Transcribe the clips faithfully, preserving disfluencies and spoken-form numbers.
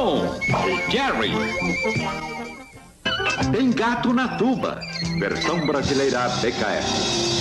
Tom, Jerry. Tem Gato na Tuba, versão brasileira B K S.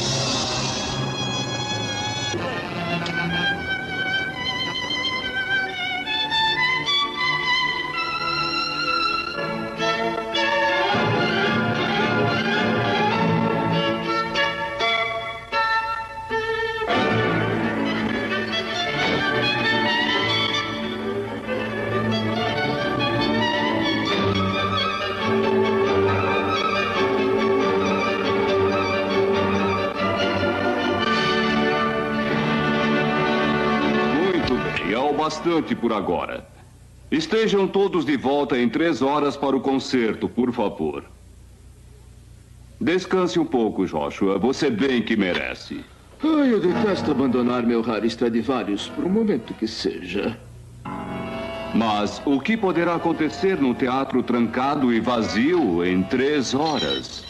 Bastante por agora. Estejam todos de volta em três horas para o concerto, por favor. Descanse um pouco, Joshua. Você bem que merece. Ai, eu detesto abandonar meu raro Stradivarius por um momento que seja. Mas o que poderá acontecer num teatro trancado e vazio em três horas?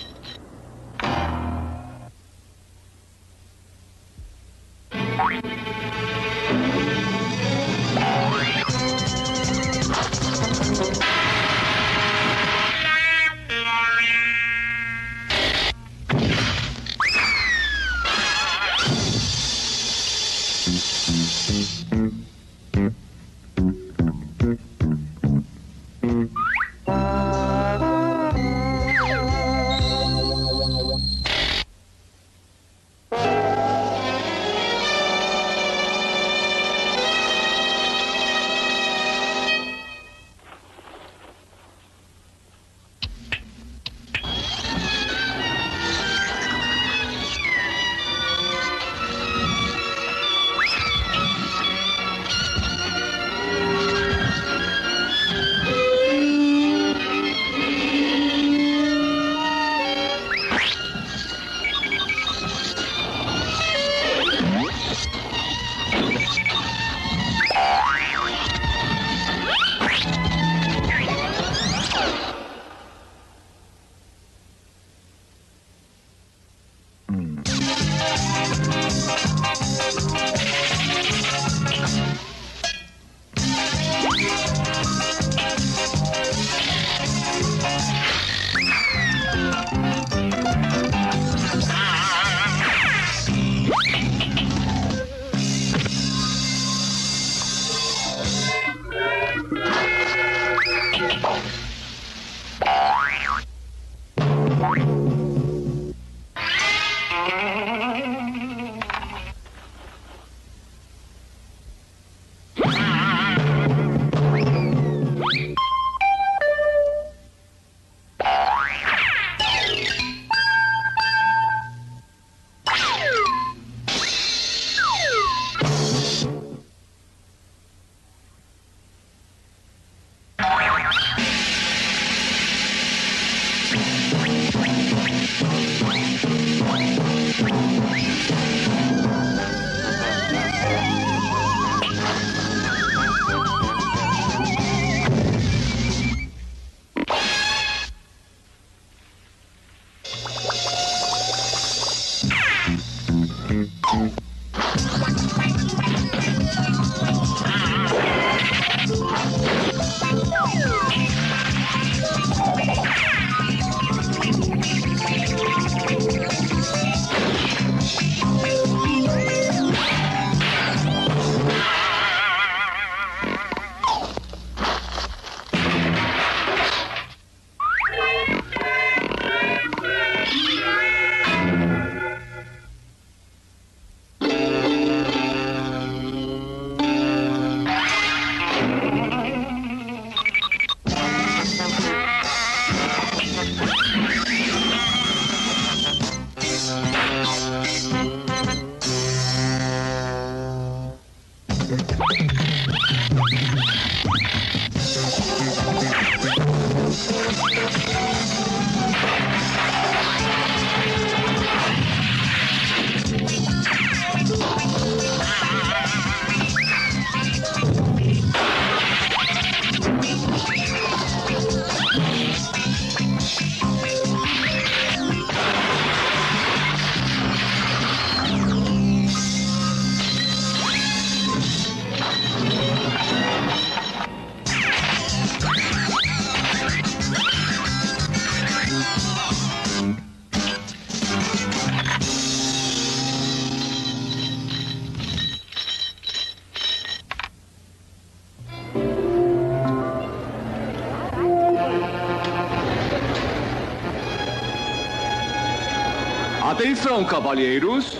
Atenção, cavalheiros.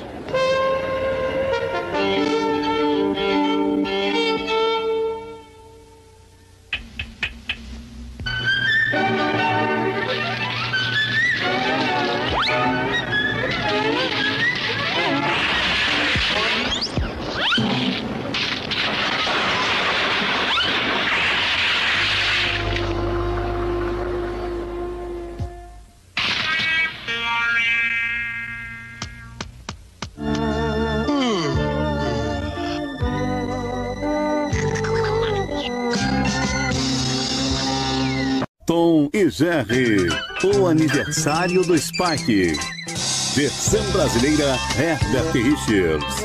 Tom e Jerry, o aniversário do Spike. Versão brasileira Herbert Richards.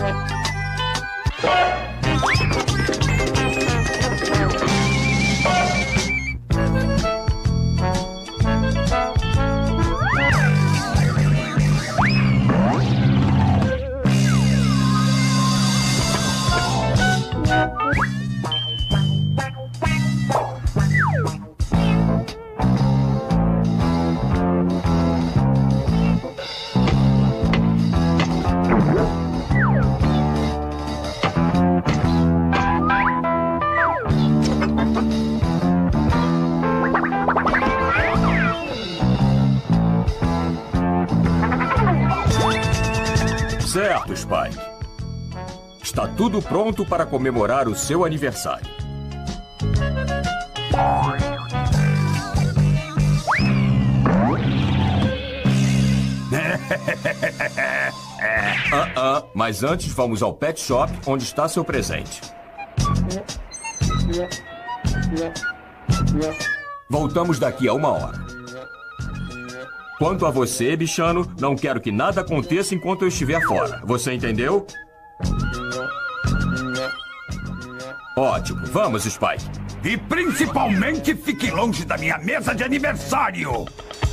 Certo, Spike. Está tudo pronto para comemorar o seu aniversário. ah, ah, mas antes vamos ao pet shop, onde está seu presente. Voltamos daqui a uma hora. Quanto a você, bichano, não quero que nada aconteça enquanto eu estiver fora. Você entendeu? Ótimo. Vamos, Spike. E principalmente fique longe da minha mesa de aniversário.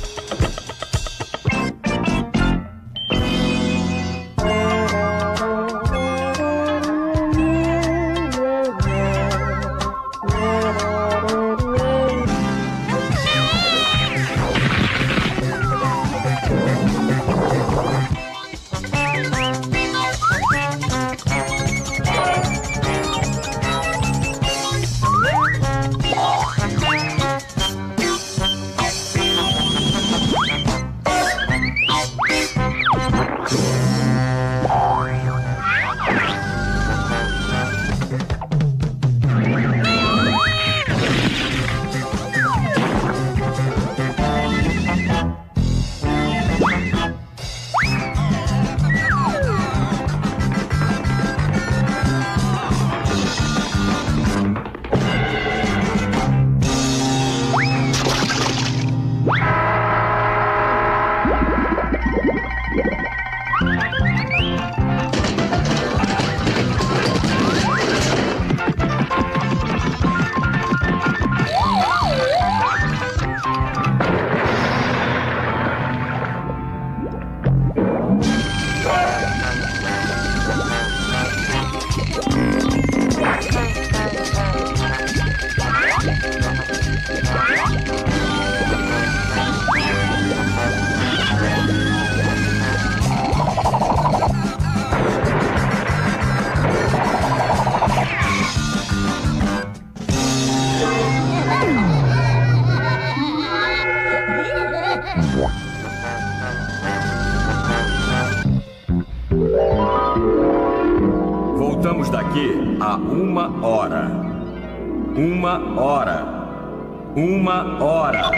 Voltamos daqui a uma hora. Uma hora. Uma hora.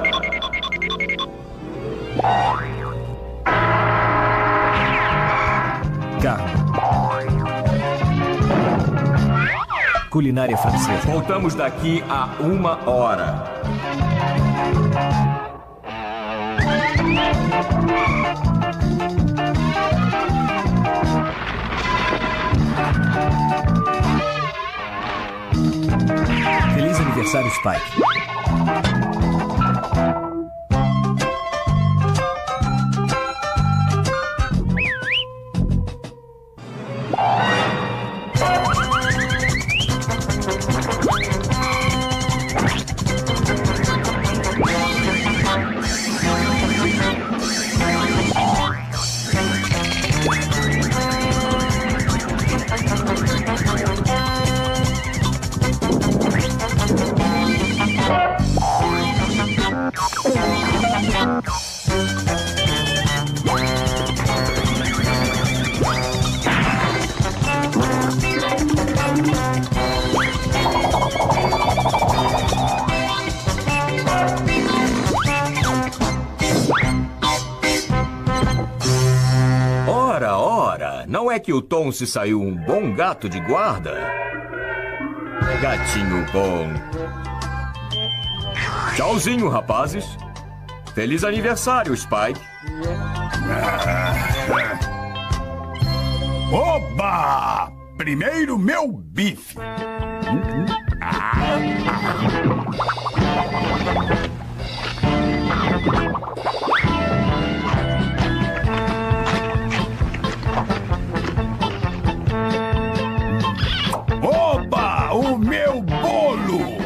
Carne. Culinária francesa. Voltamos daqui a uma hora. Feliz aniversário, Spike. Não é que o Tom se saiu um bom gato de guarda? Gatinho bom. Tchauzinho, rapazes. Feliz aniversário, Spike. Oba! Primeiro meu bife. Oba! O meu bolo!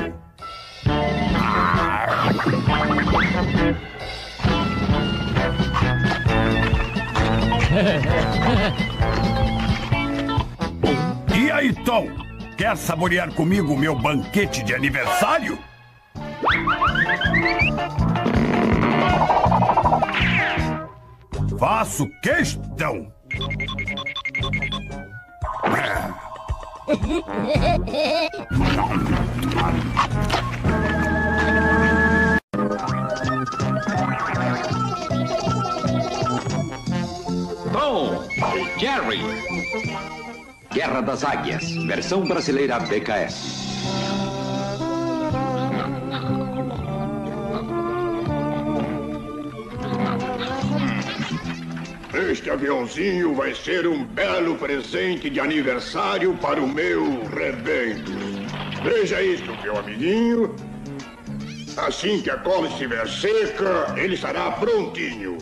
E aí, Tom? Quer saborear comigo o meu banquete de aniversário? Faço questão. Tom e Jerry. Guerra das Águias, versão brasileira B K S. Este aviãozinho vai ser um belo presente de aniversário para o meu rebento. Veja isto, meu amiguinho. Assim que a cola estiver seca, ele estará prontinho.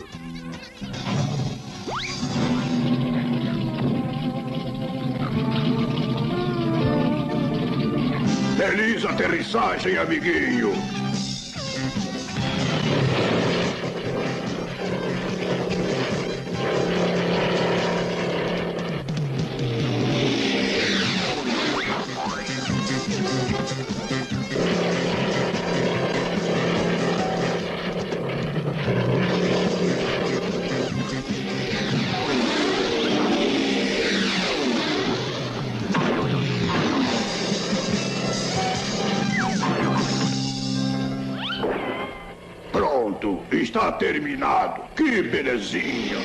Feliz aterrissagem, amiguinho. Está terminado. Que belezinha.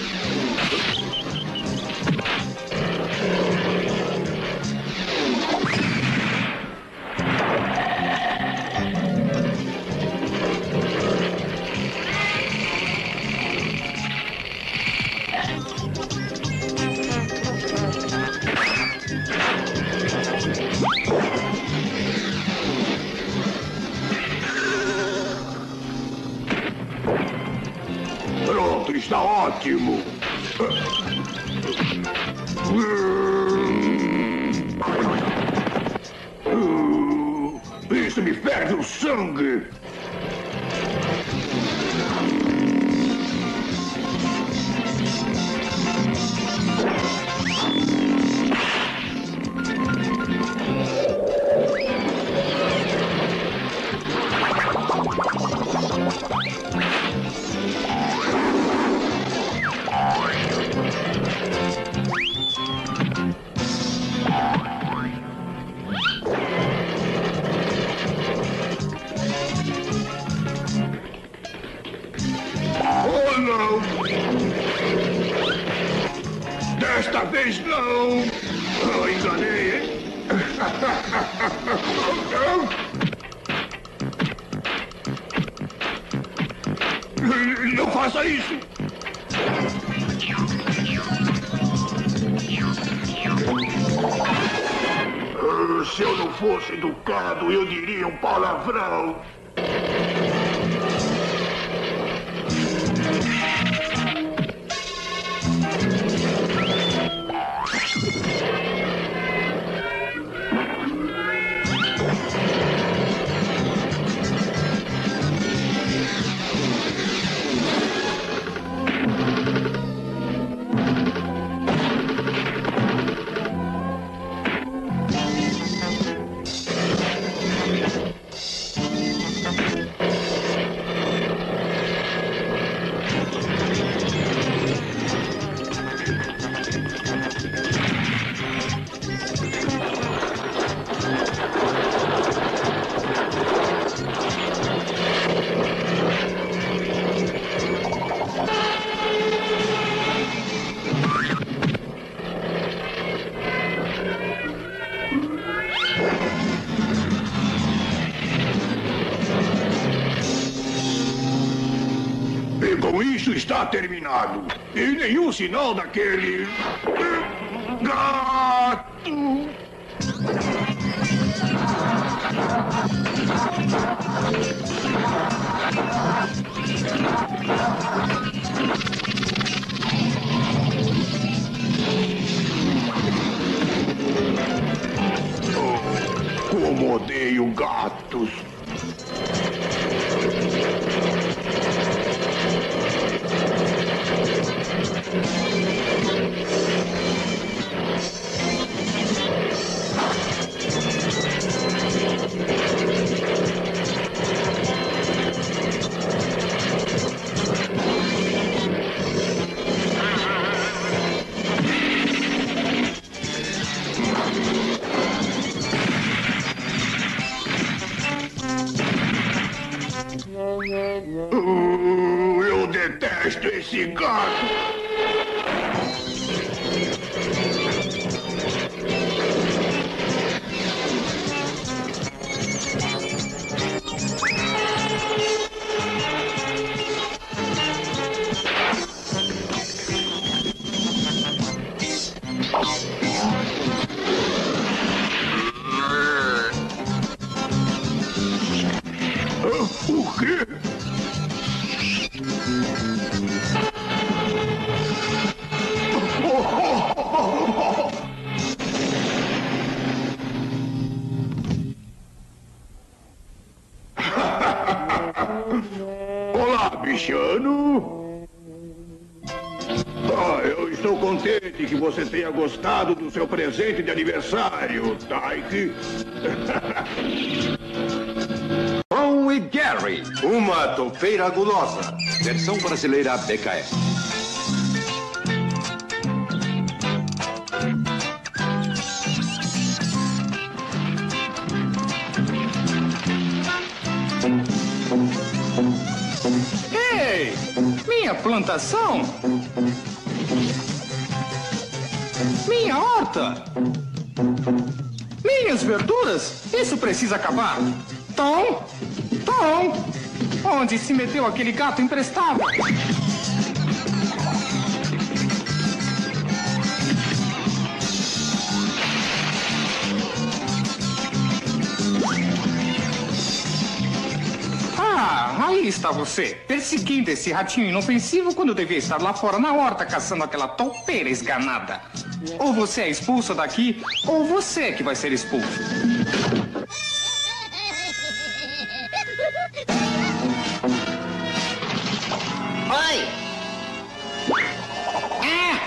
Está ótimo. Isso me ferve o sangue. Desta vez não! Oh, enganei, hein? Não faça isso! Se eu não fosse educado, eu diria um palavrão. Com isso está terminado. E nenhum sinal daquele... gato! Oh, como odeio gatos. Uh, eu detesto esse gato. O quê? Olá, bichano. Ah, eu estou contente que você tenha gostado do seu presente de aniversário, Tyke. Tom e Jerry. Uma topeira gulosa. Versão brasileira B K S. Ei! Minha plantação! Minha horta! Minhas verduras! Isso precisa acabar! Tom! Tom! Onde se meteu aquele gato imprestável? Ah, aí está você, perseguindo esse ratinho inofensivo quando devia estar lá fora na horta caçando aquela toupeira esganada. Ou você é expulso daqui, ou você é que vai ser expulso. Oi! Ah!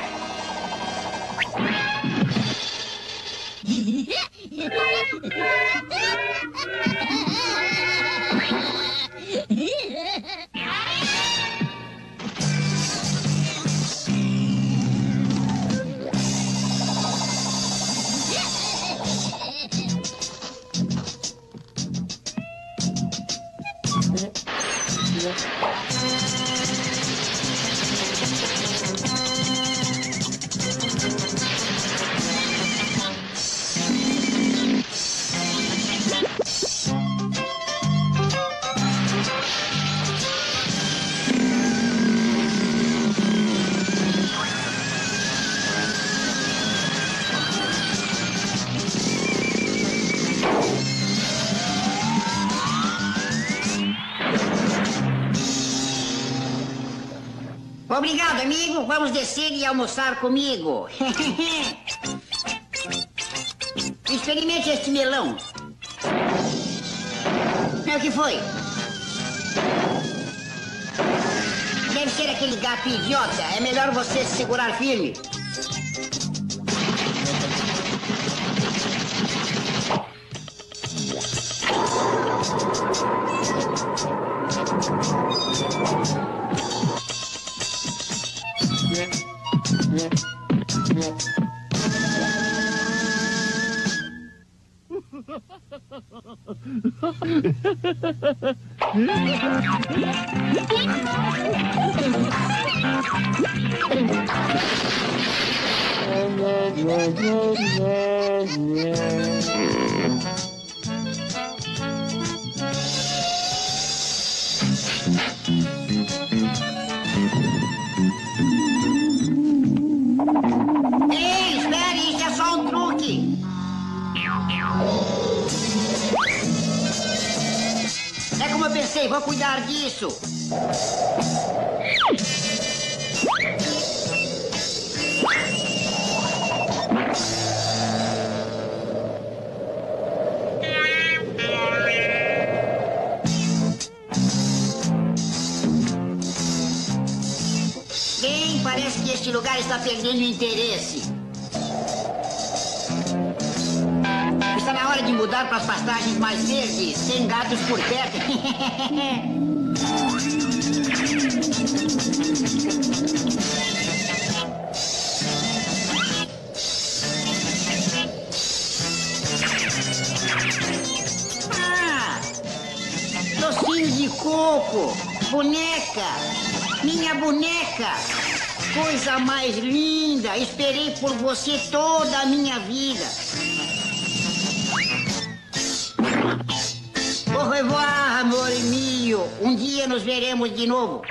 Obrigado, amigo. Vamos descer e almoçar comigo. Experimente este melão. É o que foi? Deve ser aquele gato idiota. É melhor você se segurar firme. pensei, vou cuidar disso. Bem, parece que este lugar está perdendo interesse. Está na hora de mudar para as pastagens mais verdes, sem gatos por perto. Ah! Docinho de coco! Boneca! Minha boneca! Coisa mais linda! Esperei por você toda a minha vida! Au revoir, amor mio. Um dia nos veremos de novo.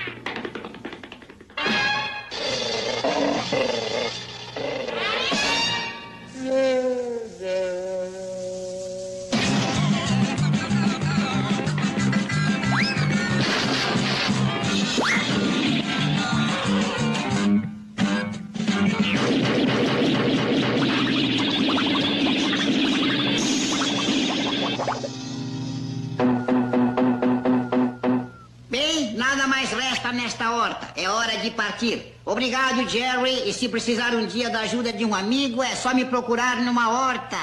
Nesta horta. É hora de partir. Obrigado, Jerry. E se precisar um dia da ajuda de um amigo, é só me procurar numa horta.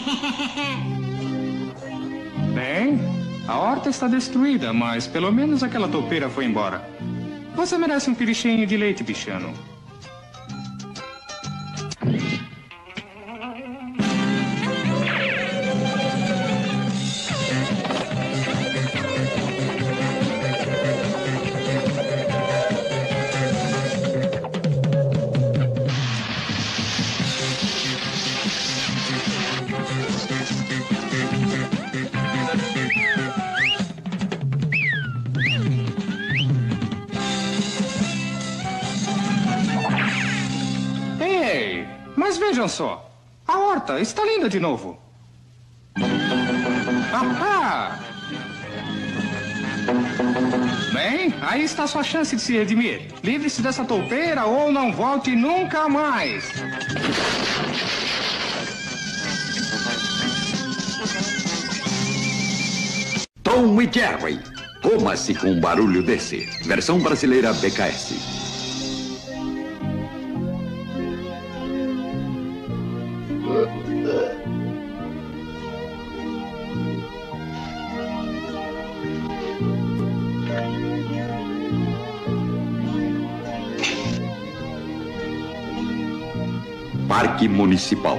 Bem, a horta está destruída, mas pelo menos aquela toupeira foi embora. Você merece um pirichinho de leite, bichano. Mas vejam só, a horta está linda de novo. Ah, bem, aí está sua chance de se redimir. Livre-se dessa toupeira ou não volte nunca mais. Tom e Jerry. Coma-se com um barulho desse. Versão brasileira B K S. Parque Municipal.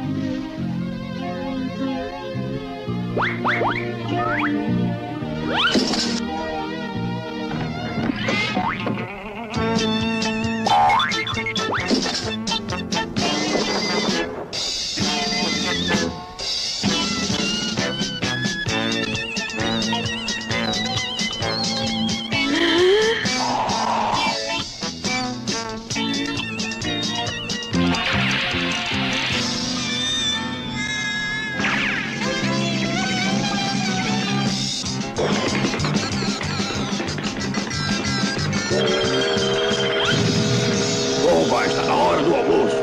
Oba, está na hora do almoço.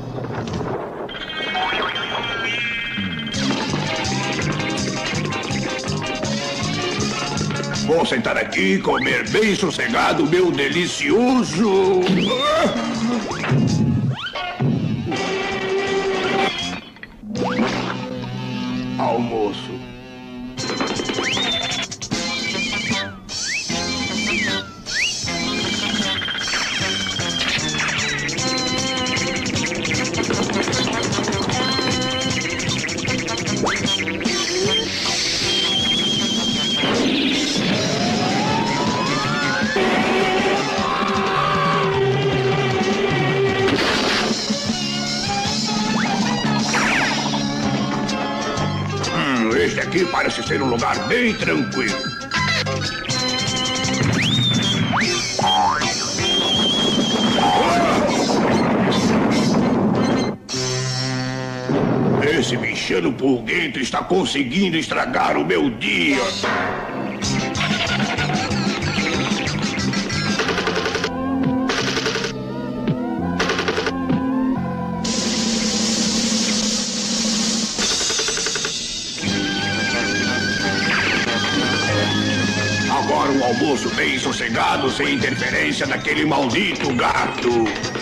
Vou sentar aqui e comer bem sossegado meu delicioso... almoço. Este aqui parece ser um lugar bem tranquilo. Esse bichano pulguento está conseguindo estragar o meu dia. Agora um almoço bem sossegado, sem interferência daquele maldito gato.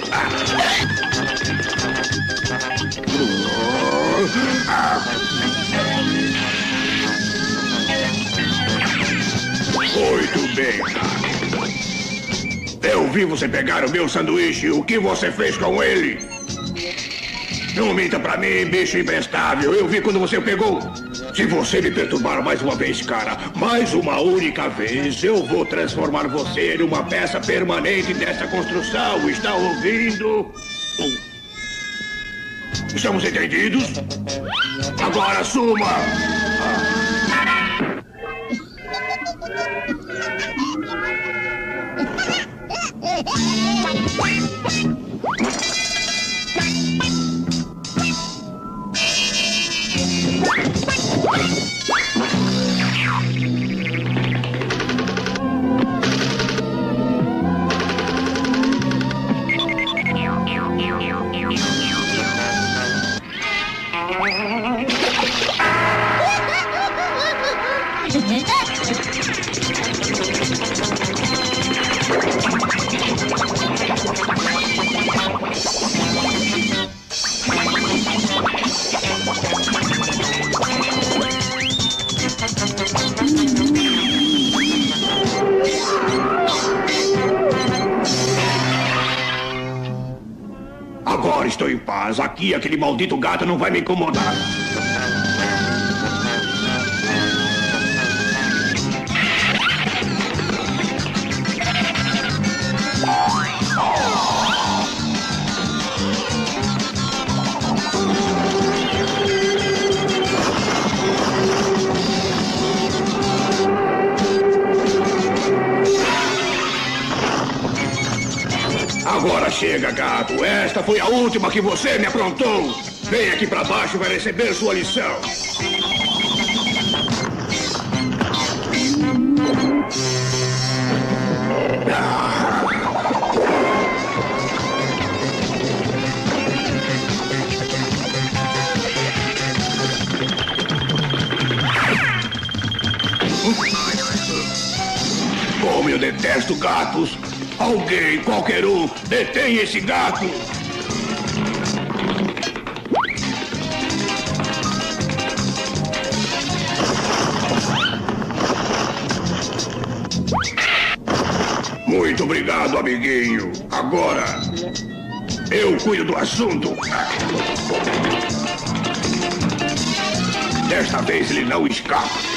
Muito bem, gato. Eu vi você pegar o meu sanduíche. O que você fez com ele? Não minta pra mim, bicho imprestável. Eu vi quando você o pegou. Se você me perturbar mais uma vez, cara, mais uma única vez, eu vou transformar você numa peça permanente dessa construção. Está ouvindo? Estamos entendidos? Agora suma! Agora estou em paz. Aqui, aquele maldito gato não vai me incomodar. Agora chega, gato. Esta foi a última que você me aprontou. Vem aqui pra baixo e vai receber sua lição. Como eu detesto gatos. Alguém, qualquer um, detém esse gato! Muito obrigado, amiguinho. Agora, eu cuido do assunto. Desta vez ele não escapa.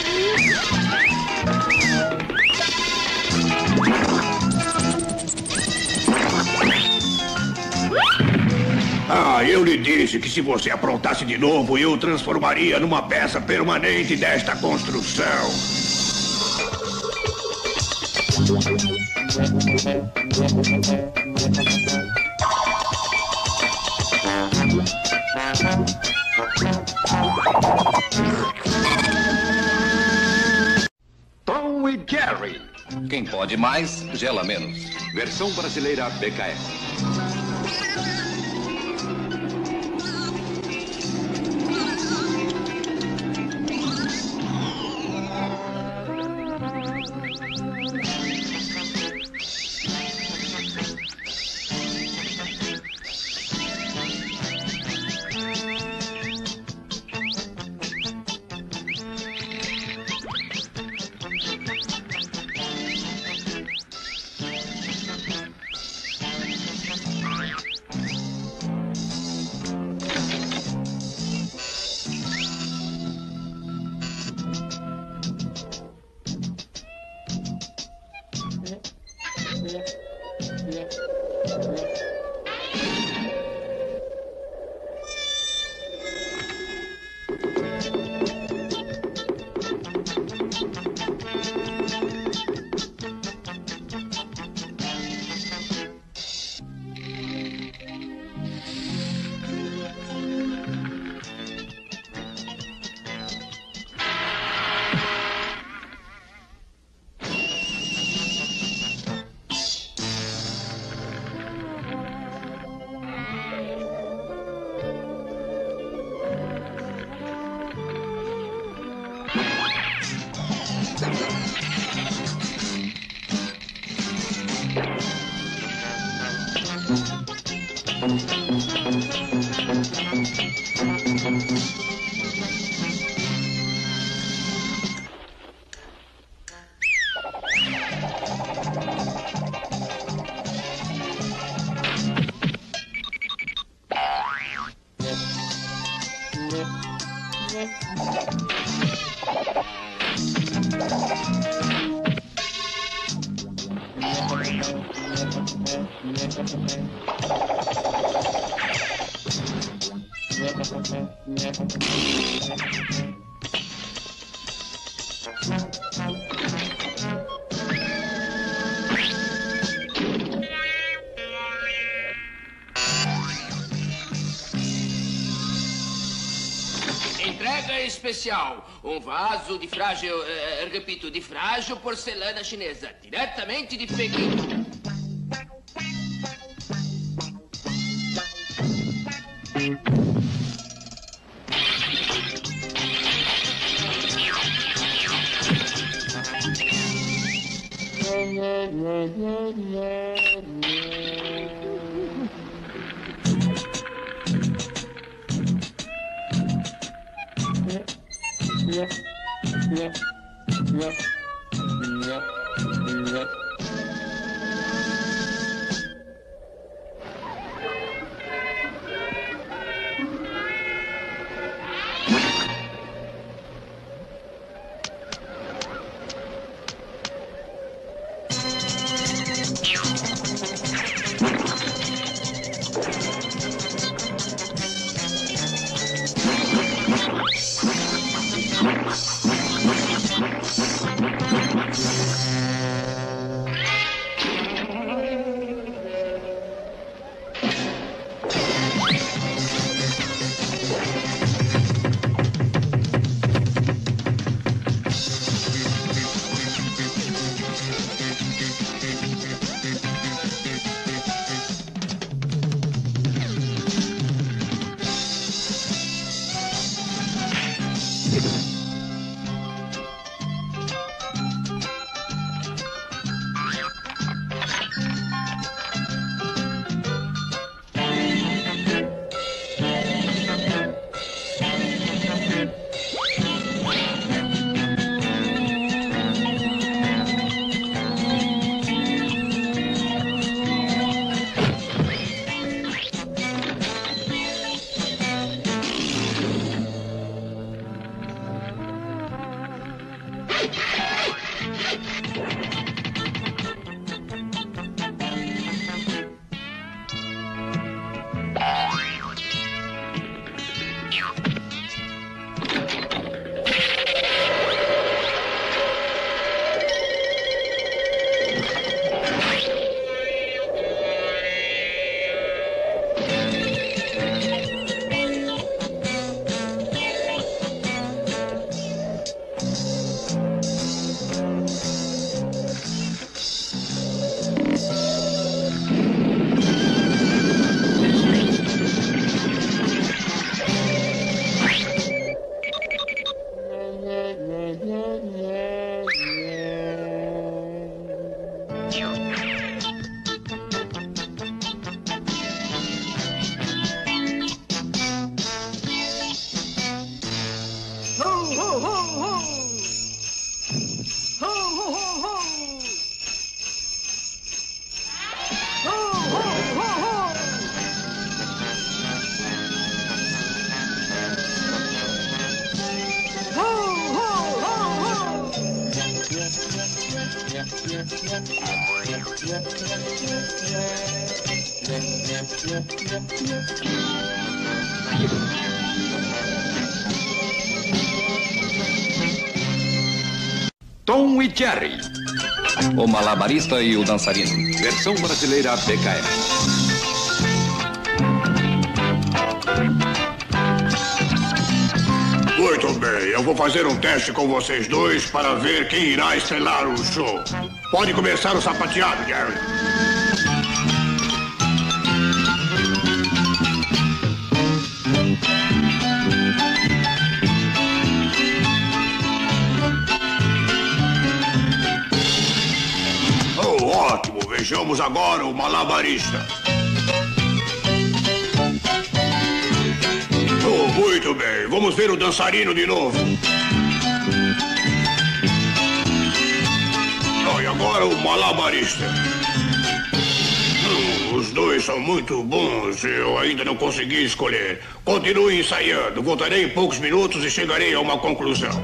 Ah, eu lhe disse que se você aprontasse de novo, eu o transformaria numa peça permanente desta construção. Tom e Jerry. Quem pode mais, gela menos. Versão brasileira B K S. Entrega especial. Um vaso de frágil, uh, repito, de frágil porcelana chinesa, diretamente de Pequim. Tom e Jerry. O malabarista e o dançarino. Versão brasileira B K S. Muito bem, eu vou fazer um teste com vocês dois para ver quem irá estrelar o show. Pode começar o sapateado, Jerry. Vejamos agora o malabarista. Oh, muito bem. Vamos ver o dançarino de novo. Oh, e agora o malabarista. Hum, os dois são muito bons. Eu ainda não consegui escolher. Continue ensaiando. Voltarei em poucos minutos e chegarei a uma conclusão.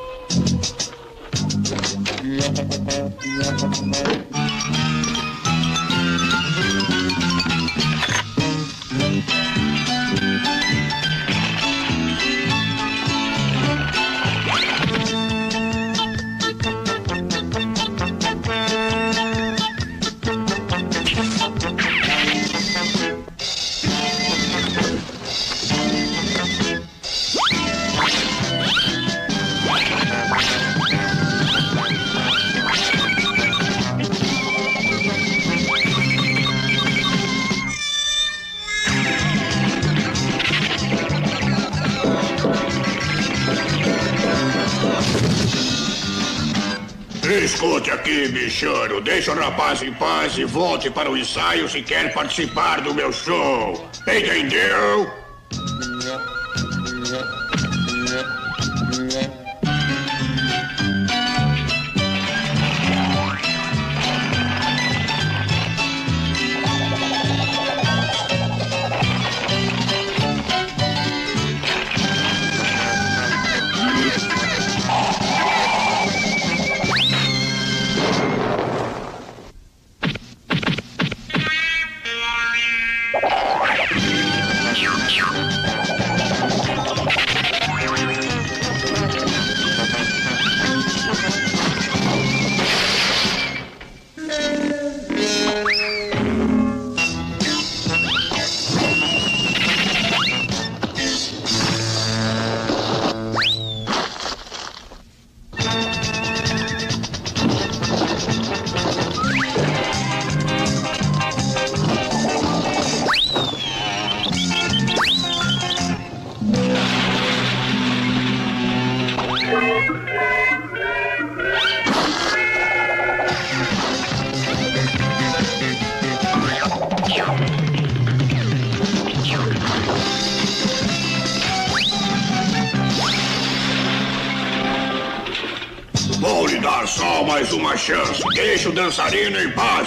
Escute aqui, bichano. Deixa o rapaz em paz e volte para o ensaio se quer participar do meu show. Entendeu? Vou lhe dar só mais uma chance. Deixe o dançarino em paz.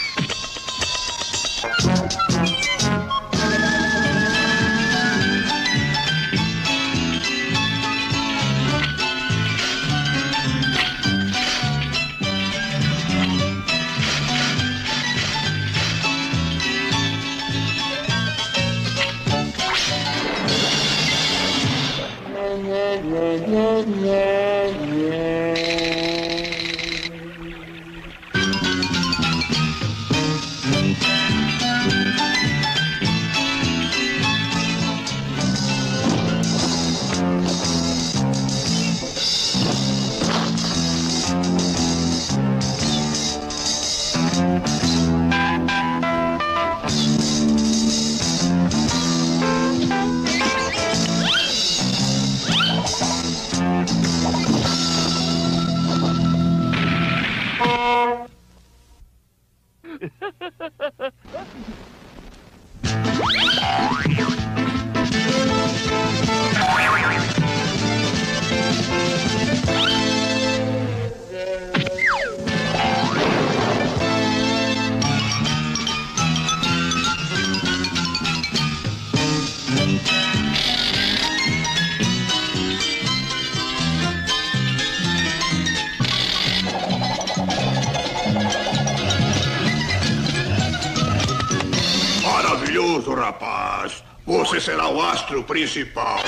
Maravilhoso, rapaz. Você será o astro principal.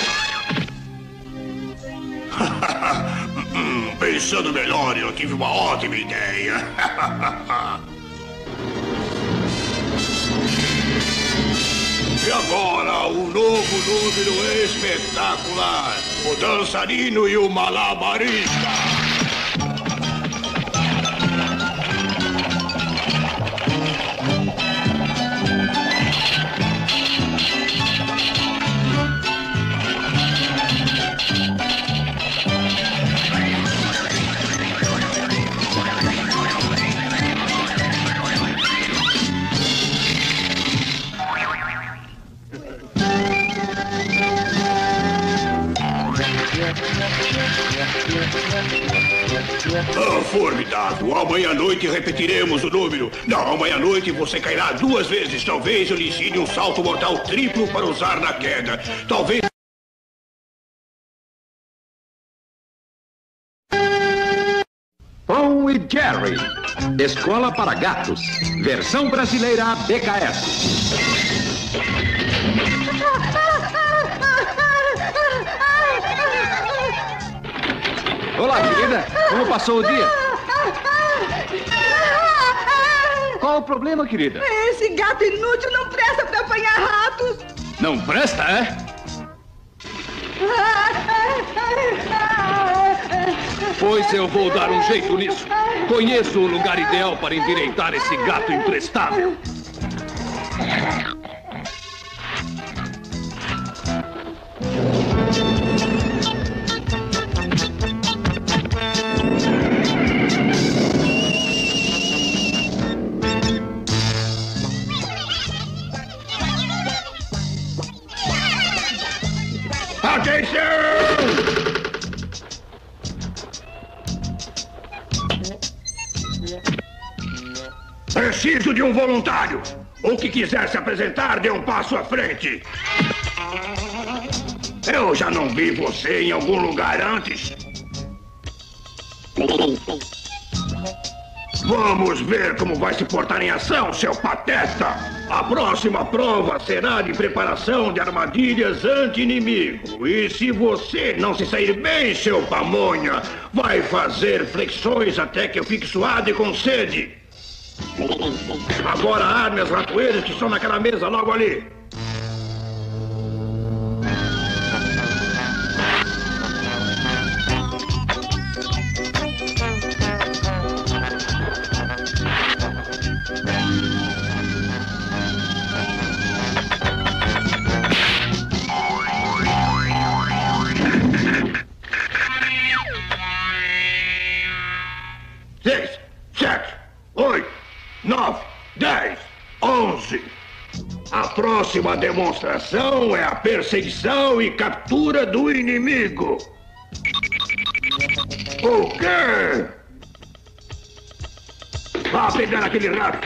Pensando melhor, eu tive uma ótima ideia. E agora, um novo número espetacular. O dançarino e o malabarista. Formidável. Amanhã à noite repetiremos o número. Não, amanhã à noite você cairá duas vezes. Talvez eu lhe ensine um salto mortal triplo para usar na queda. Talvez... Tom e Jerry. Escola para Gatos. Versão brasileira B K S. Olá, querida. Como passou o dia? Qual o problema, querida? Esse gato inútil não presta para apanhar ratos. Não presta, é? Pois eu vou dar um jeito nisso. Conheço o lugar ideal para endireitar esse gato imprestável. Atenção! Preciso de um voluntário. O que quiser se apresentar, dê um passo à frente. Eu já não vi você em algum lugar antes. Vamos ver como vai se portar em ação, seu pateta. A próxima prova será de preparação de armadilhas anti-inimigo. E se você não se sair bem, seu pamonha, vai fazer flexões até que eu fique suado e com sede. Agora arme as ratoeiras que estão naquela mesa logo ali. Seis, sete, oito, nove, dez, onze. A próxima demonstração é a perseguição e captura do inimigo. O quê? Vá pegar aquele rato.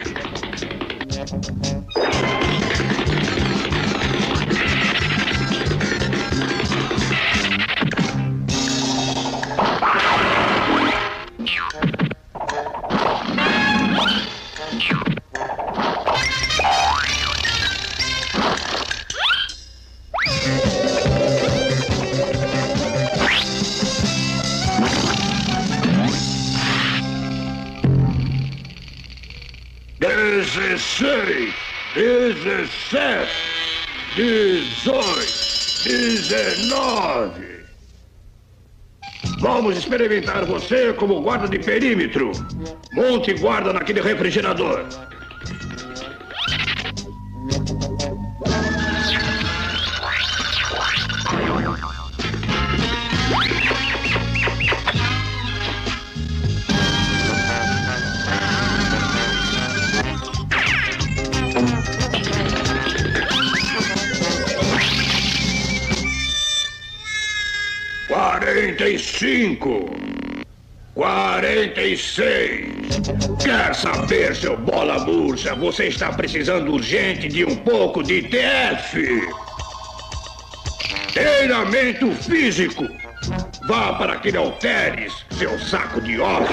Dezesseis, dezessete, dezoito, dezenove. Vamos experimentar você como guarda de perímetro. Monte guarda naquele refrigerador. Quarenta e cinco, quarenta e seis. Quer saber, seu bola murcha? Você está precisando urgente de um pouco de T F. Treinamento físico. Vá para aquele halteres, seu saco de ossos.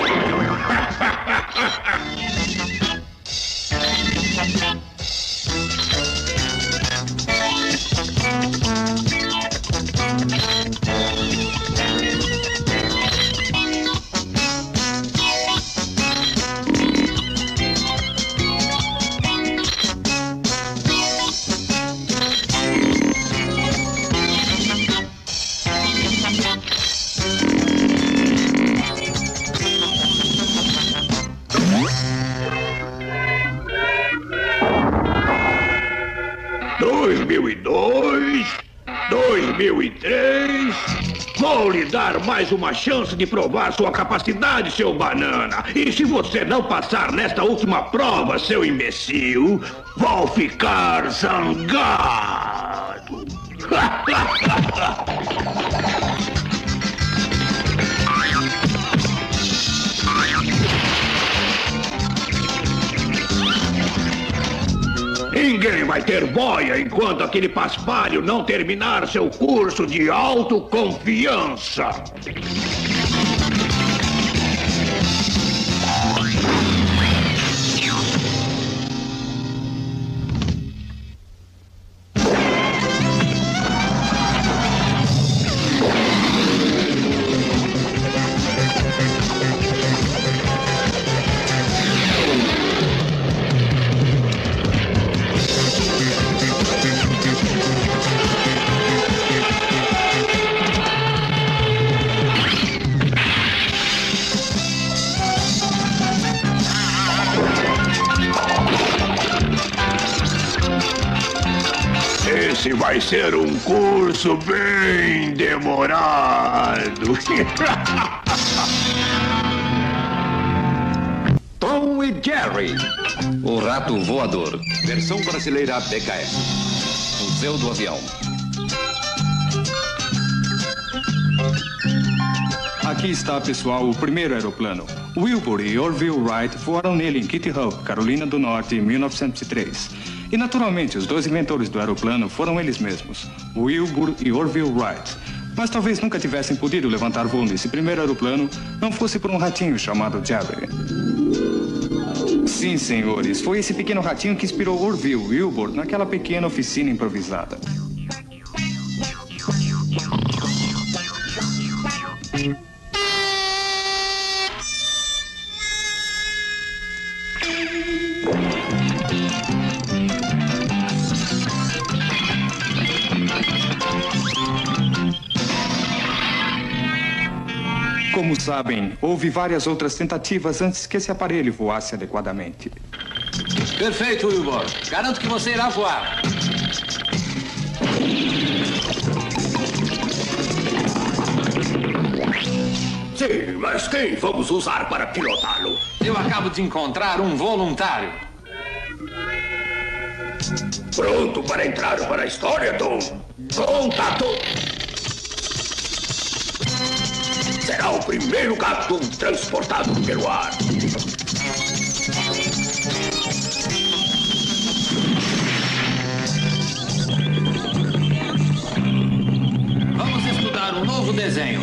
dois mil e dois, dois mil e três. Vou lhe dar mais uma chance de provar sua capacidade, seu banana. E se você não passar nesta última prova, seu imbecil, vou ficar zangado. Ninguém vai ter boia enquanto aquele paspalho não terminar seu curso de autoconfiança. Esse vai ser um curso bem demorado. Tom e Jerry. O rato voador. Versão brasileira B K S. Museu do Avião. Aqui está, pessoal, o primeiro aeroplano. Wilbur e Orville Wright voaram nele em Kitty Hawk, Carolina do Norte, em mil novecentos e três. E, naturalmente, os dois inventores do aeroplano foram eles mesmos, Wilbur e Orville Wright. Mas talvez nunca tivessem podido levantar voo nesse primeiro aeroplano, não fosse por um ratinho chamado Jerry. Sim, senhores, foi esse pequeno ratinho que inspirou Orville e Wilbur naquela pequena oficina improvisada. Como sabem, houve várias outras tentativas antes que esse aparelho voasse adequadamente. Perfeito, Wilbur. Garanto que você irá voar. Sim, mas quem vamos usar para pilotá-lo? Eu acabo de encontrar um voluntário. Pronto para entrar para a história, Tom? Contato! Será o primeiro gato transportado pelo ar. Vamos estudar um novo desenho.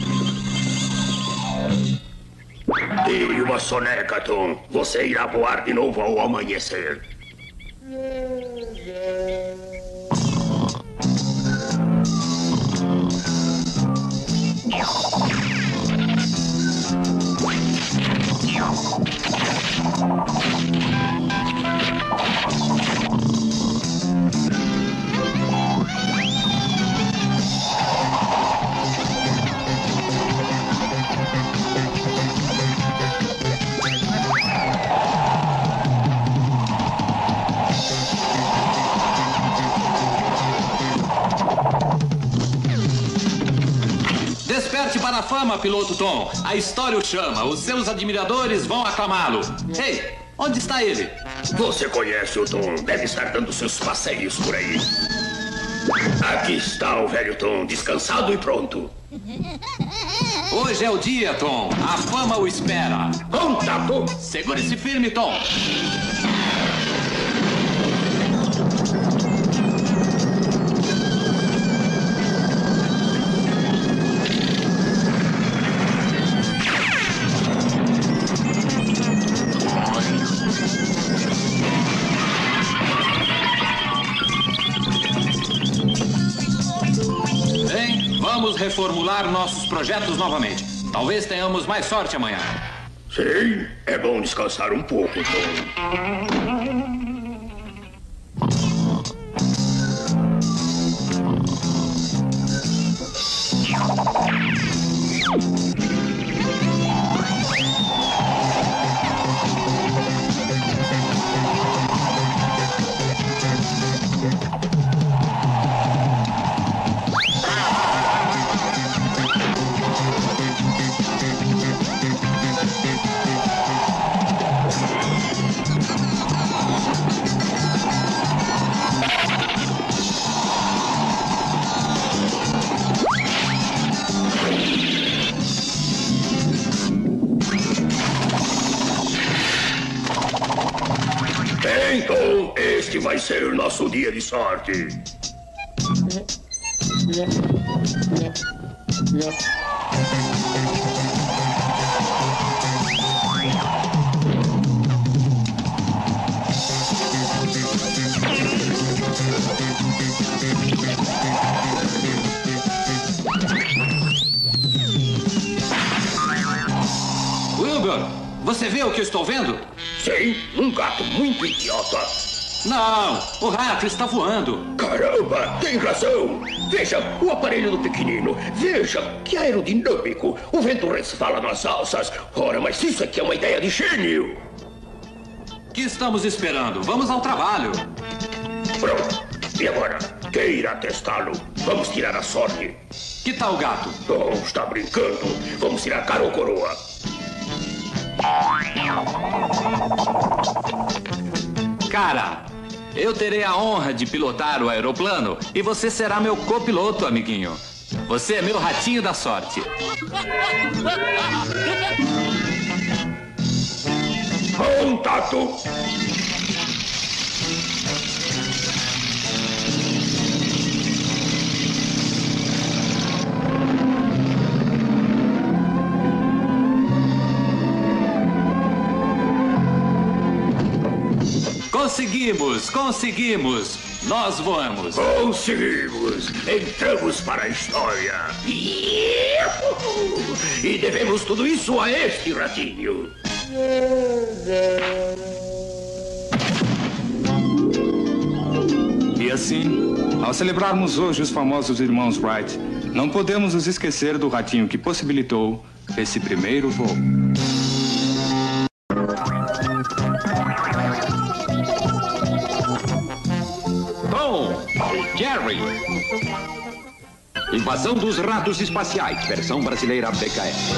E uma soneca, Tom. Você irá voar de novo ao amanhecer. Desperte para a fama, piloto Tom. A história o chama. Os seus admiradores vão aclamá-lo. Ei, onde está ele? Você conhece o Tom. Deve estar dando seus passeios por aí. Aqui está o velho Tom, descansado e pronto. Hoje é o dia, Tom. A fama o espera. Contato! Segure-se firme, Tom. Vamos reformular nossos projetos novamente. Talvez tenhamos mais sorte amanhã. Sim, é bom descansar um pouco, Tom. Então, este vai ser o nosso dia de sorte. Wilbur, você vê o que eu estou vendo? Sim, um gato muito idiota. Não, o rato está voando. Caramba, tem razão. Veja, o aparelho do pequenino. Veja, que aerodinâmico. O vento resvala nas alças. Ora, mas isso aqui é uma ideia de gênio. O que estamos esperando? Vamos ao trabalho. Pronto. E agora? Quem irá testá-lo? Vamos tirar a sorte. Que tal o gato? Oh, está brincando. Vamos tirar cara ou coroa. Cara, eu terei a honra de pilotar o aeroplano e você será meu copiloto, amiguinho. Você é meu ratinho da sorte. Contato! Conseguimos, conseguimos. Nós voamos. Conseguimos. Entramos para a história. E devemos tudo isso a este ratinho. E assim, ao celebrarmos hoje os famosos irmãos Wright, não podemos nos esquecer do ratinho que possibilitou esse primeiro voo. Tom, Jerry. Invasão dos Ratos Espaciais, versão brasileira B K S.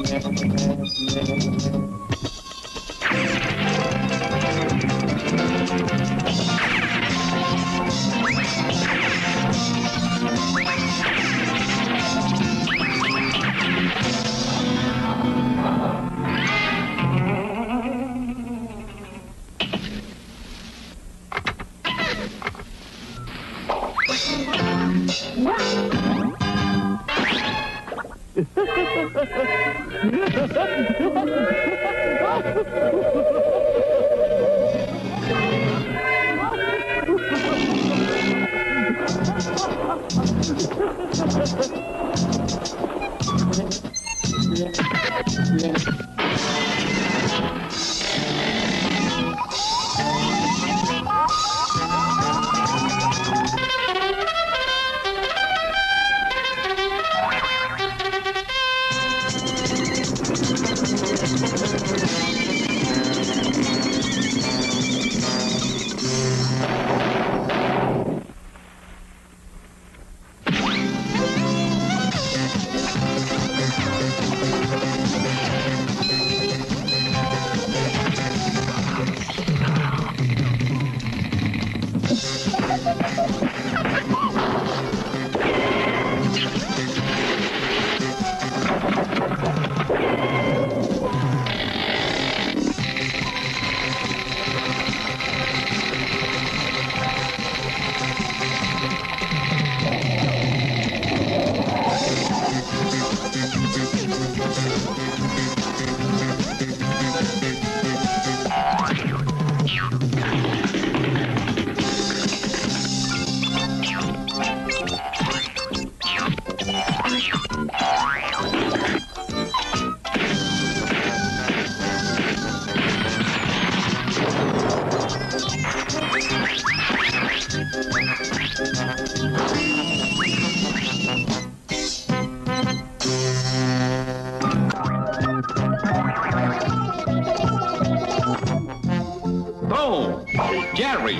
Tom, Jerry.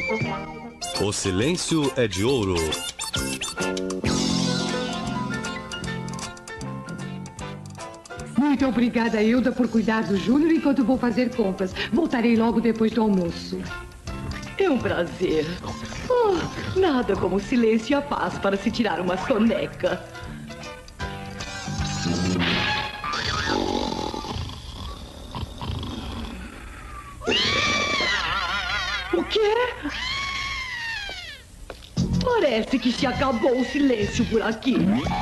O silêncio é de ouro. Muito obrigada, Hilda, por cuidar do Júnior enquanto vou fazer compras. Voltarei logo depois do almoço. É um prazer. Oh, nada como o silêncio e a paz para se tirar uma soneca. O quê? Parece que se acabou o silêncio por aqui.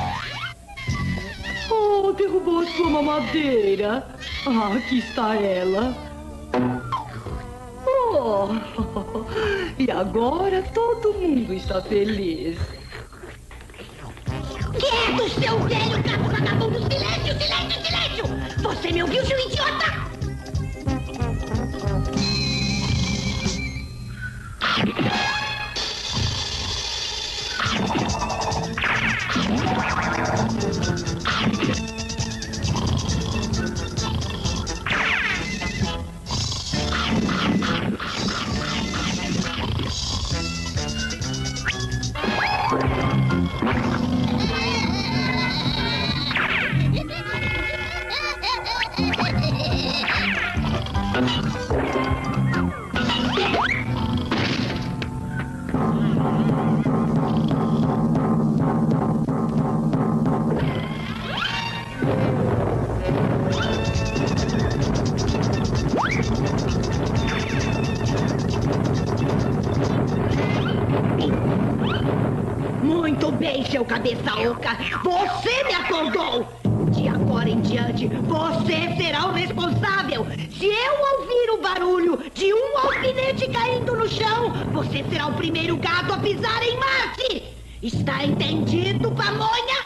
Oh, derrubou a sua mamadeira. Ah, aqui está ela. Oh, e agora todo mundo está feliz. Quieto, seu velho gato vagabundo! Silêncio, silêncio, silêncio! Você me ouviu, seu idiota? Muito bem, seu cabeça oca. Você me acordou. De agora em diante, você será o responsável. Se eu ouvir o barulho de um alfinete caindo no chão, você será o primeiro gato a pisar em Marte. Está entendido, pamonha?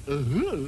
Uhum.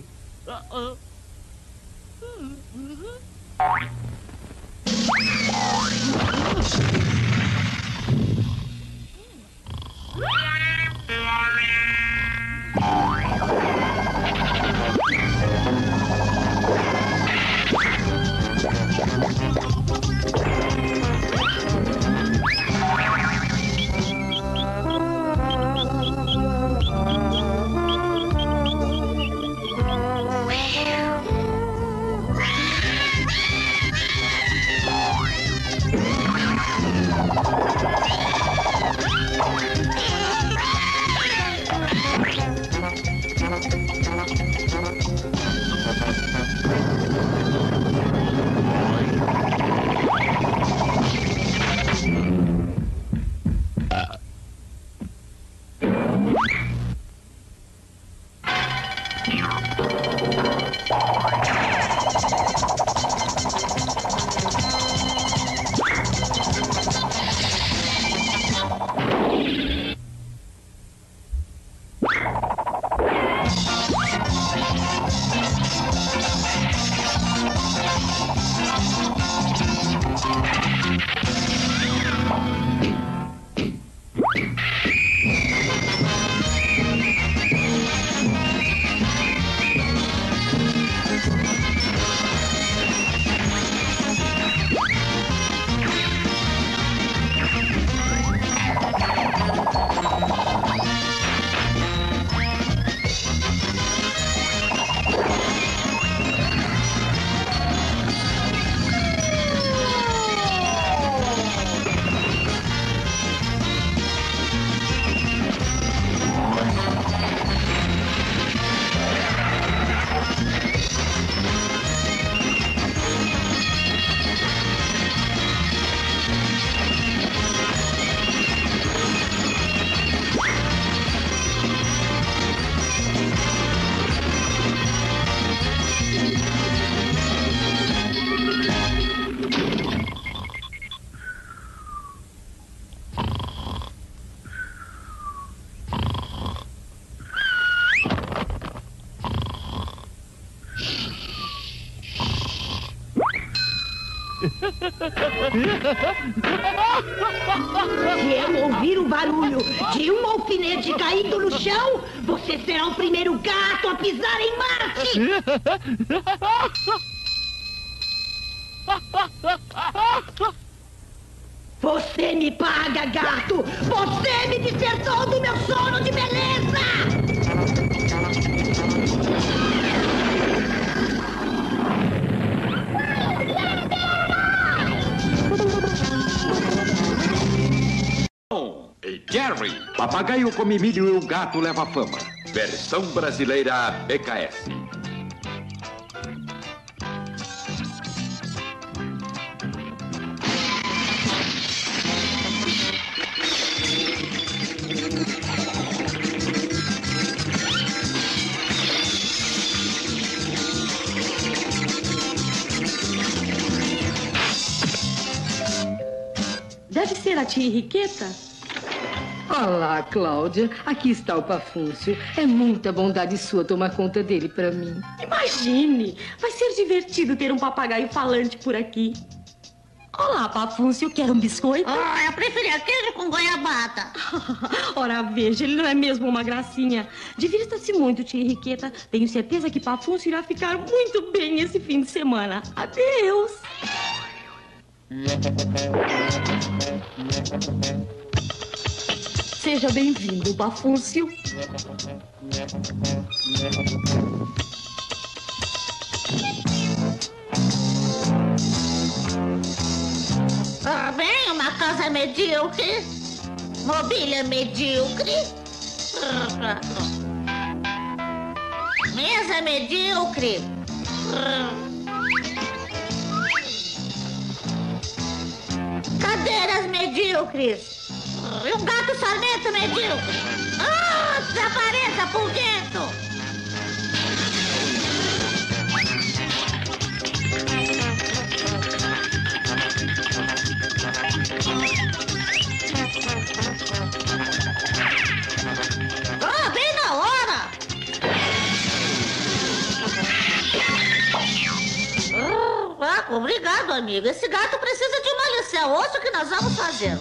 Se eu ouvir o barulho de um alfinete caindo no chão, você será o primeiro gato a pisar em Marte! Você me paga, gato! Você me despertou do meu sono de beleza! E Jerry, papagaio come milho e o gato leva fama. Versão brasileira B K S. Deve ser a tia Henriqueta. Olá, Cláudia. Aqui está o Pafúncio. É muita bondade sua tomar conta dele para mim. Imagine! Vai ser divertido ter um papagaio falante por aqui. Olá, Pafúncio. Quer um biscoito? Ah, eu preferia queijo com goiabada. Ora, veja, ele não é mesmo uma gracinha. Divirta-se muito, tia Henriqueta. Tenho certeza que Pafúncio irá ficar muito bem esse fim de semana. Adeus! Seja bem-vindo, Pafúncio. Ah, bem, uma casa medíocre, mobília medíocre, mesa medíocre, cadeiras medíocres. E um gato sarmento medíocre. Ah, desapareça, pulguento! Ah, bem na hora! obrigado, amigo. Esse gato precisa de uma lição. Ouça o que nós vamos fazer.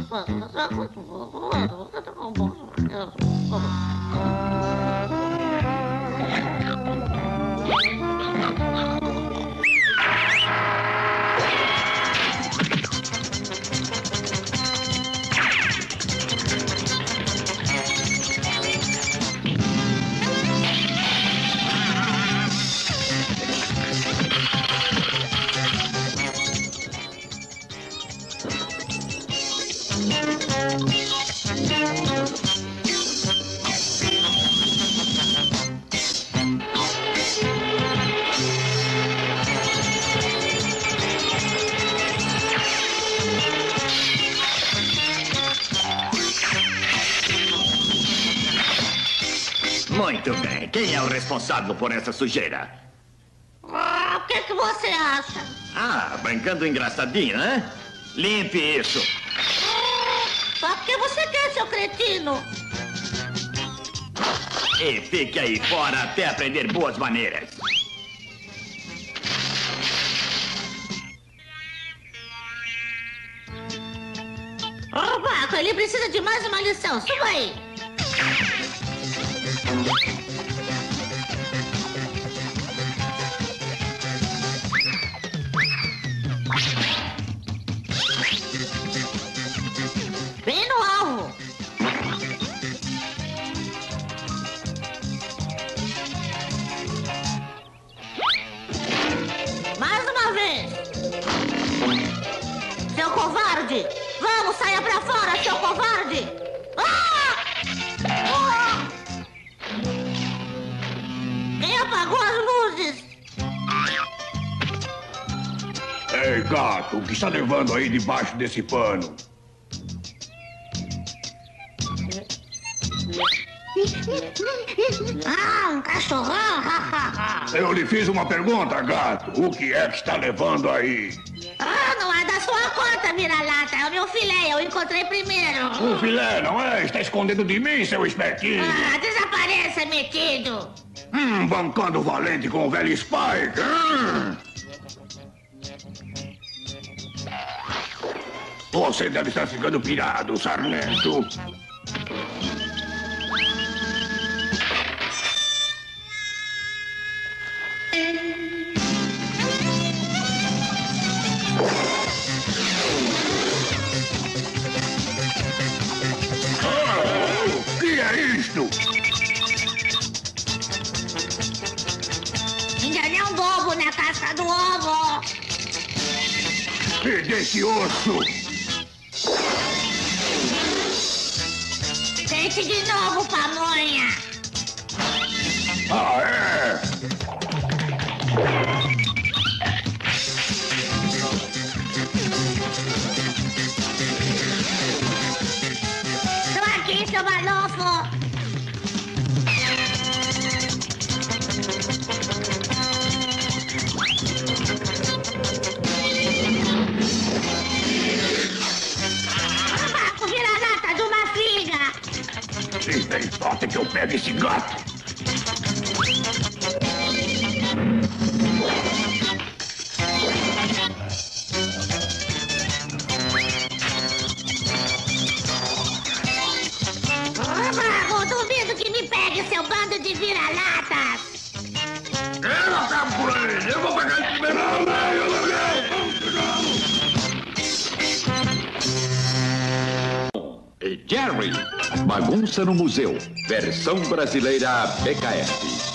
Muito bem. Quem é o responsável por essa sujeira? Ah, o que, que você acha? Ah, brincando engraçadinho, né? Limpe isso. Só porque você quer, seu cretino. E fique aí fora até aprender boas maneiras. Ô, Baco, ele precisa de mais uma lição. Suba aí. Bem no alvo. Mais uma vez. Seu covarde. Vamos, saia pra fora, seu covarde. Ah! Ah! Quem apagou as luzes? Ei, gato, o que está levando aí debaixo desse pano? Ah, um cachorrão. Eu lhe fiz uma pergunta, gato. O que é que está levando aí? Ah, não é da sua conta, vira-lata. É o meu filé, eu encontrei primeiro. O filé, não é? Está escondendo de mim, seu espertinho. Ah, desapareça, metido. Hum, bancando valente com o velho Spike. Hum. Você deve estar ficando pirado, sargento. O que é isto? Enganei um bobo na casca do ovo. E desse osso? Tente de novo, pamonha. Ah, é? Tô aqui, seu balofo. Baco, vira-lata de uma figa. Se tem sorte que eu pegue esse gato. Baco, duvido que me pegue, seu bando de vira-latas. Eu acabo por ele. Eu vou pegar ele primeiro. Não, não, eu não quero. Jerry, Bagunça no Museu, versão brasileira B K F.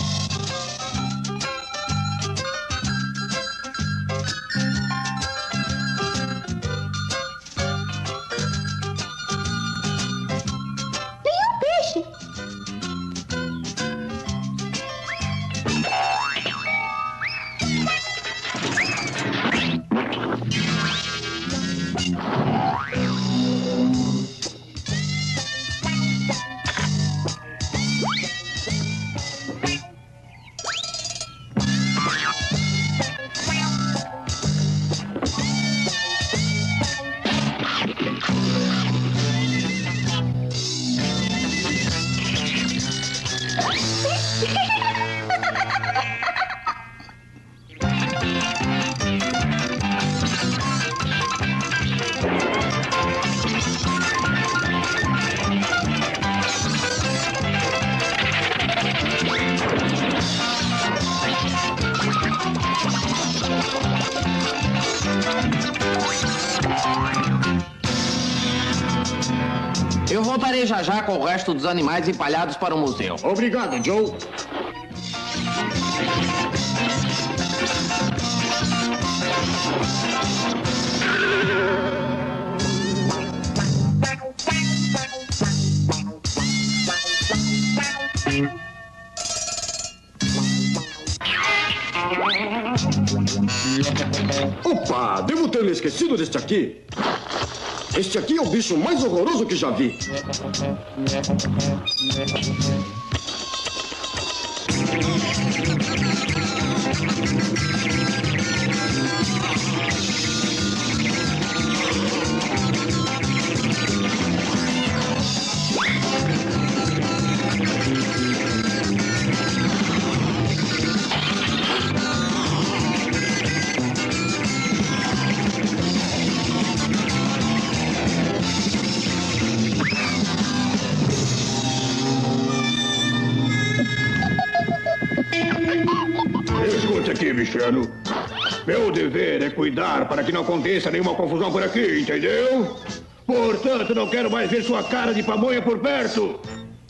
Voltarei já já com o resto dos animais empalhados para o museu. Obrigado, Joe. Opa, devo ter me esquecido deste aqui. Este aqui é o bicho mais horroroso que já vi. Escute aqui, bichano. Meu dever é cuidar para que não aconteça nenhuma confusão por aqui, entendeu? Portanto, não quero mais ver sua cara de pamonha por perto.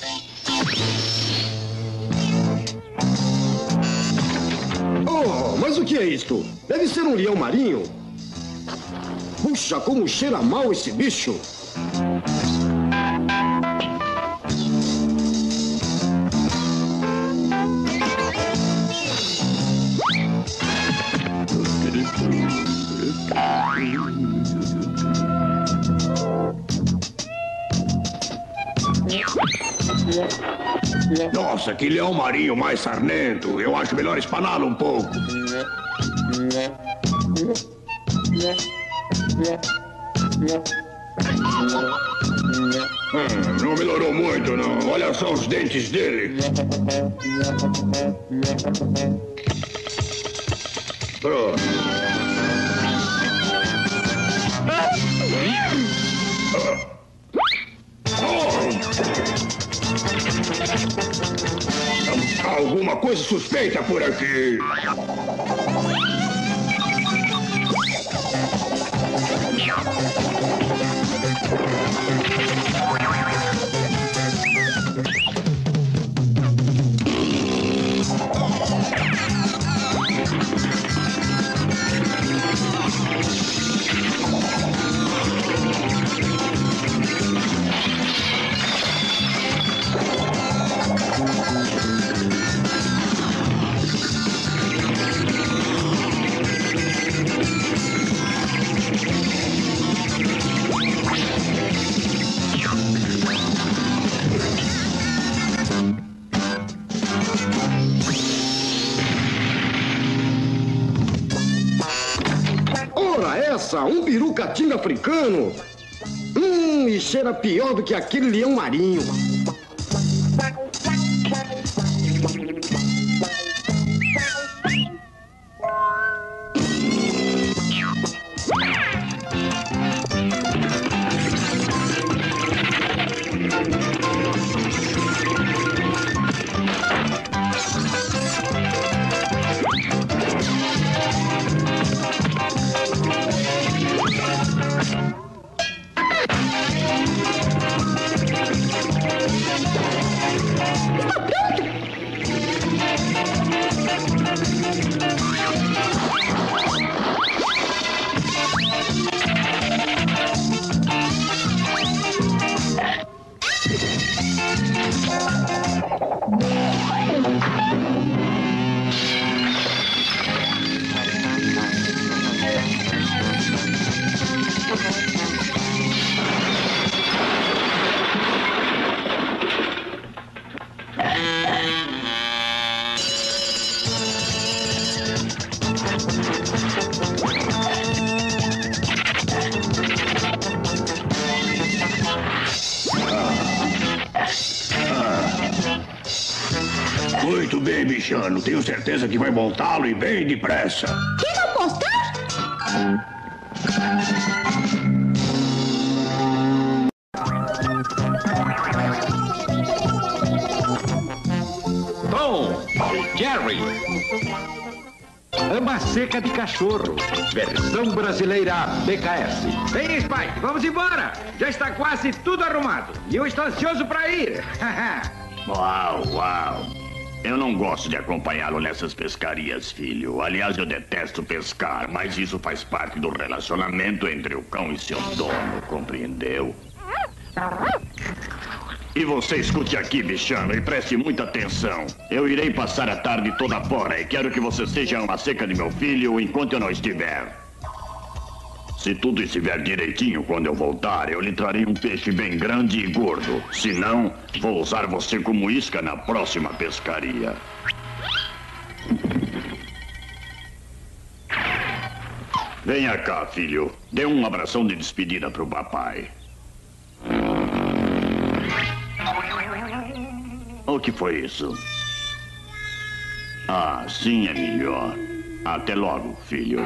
Oh, mas o que é isto? Deve ser um leão marinho. Puxa, como cheira mal esse bicho. Nossa, que leão marinho mais sarnento. Eu acho melhor espaná-lo um pouco. Hum, não melhorou muito, não. Olha só os dentes dele. Pronto. Alguma coisa suspeita por aqui. Um peru-catinga africano. Hum, e cheira pior do que aquele leão marinho. Muito bem, bichano. Tenho certeza que vai montá-lo e bem depressa. Quer apostar? Tom, Jerry, Ama seca de cachorro. Versão brasileira B K S. Vem, Spike, vamos embora. Já está quase tudo arrumado. E eu estou ansioso para ir. Uau, uau. Eu não gosto de acompanhá-lo nessas pescarias, filho. Aliás, eu detesto pescar, mas isso faz parte do relacionamento entre o cão e seu dono, compreendeu? E você escute aqui, bichano, e preste muita atenção. Eu irei passar a tarde toda fora e quero que você seja uma seca de meu filho enquanto eu não estiver. Se tudo estiver direitinho quando eu voltar, eu lhe trarei um peixe bem grande e gordo. Se não, vou usar você como isca na próxima pescaria. Venha cá, filho. Dê um abração de despedida pro papai. O que foi isso? Ah, sim, é melhor. Até logo, filho.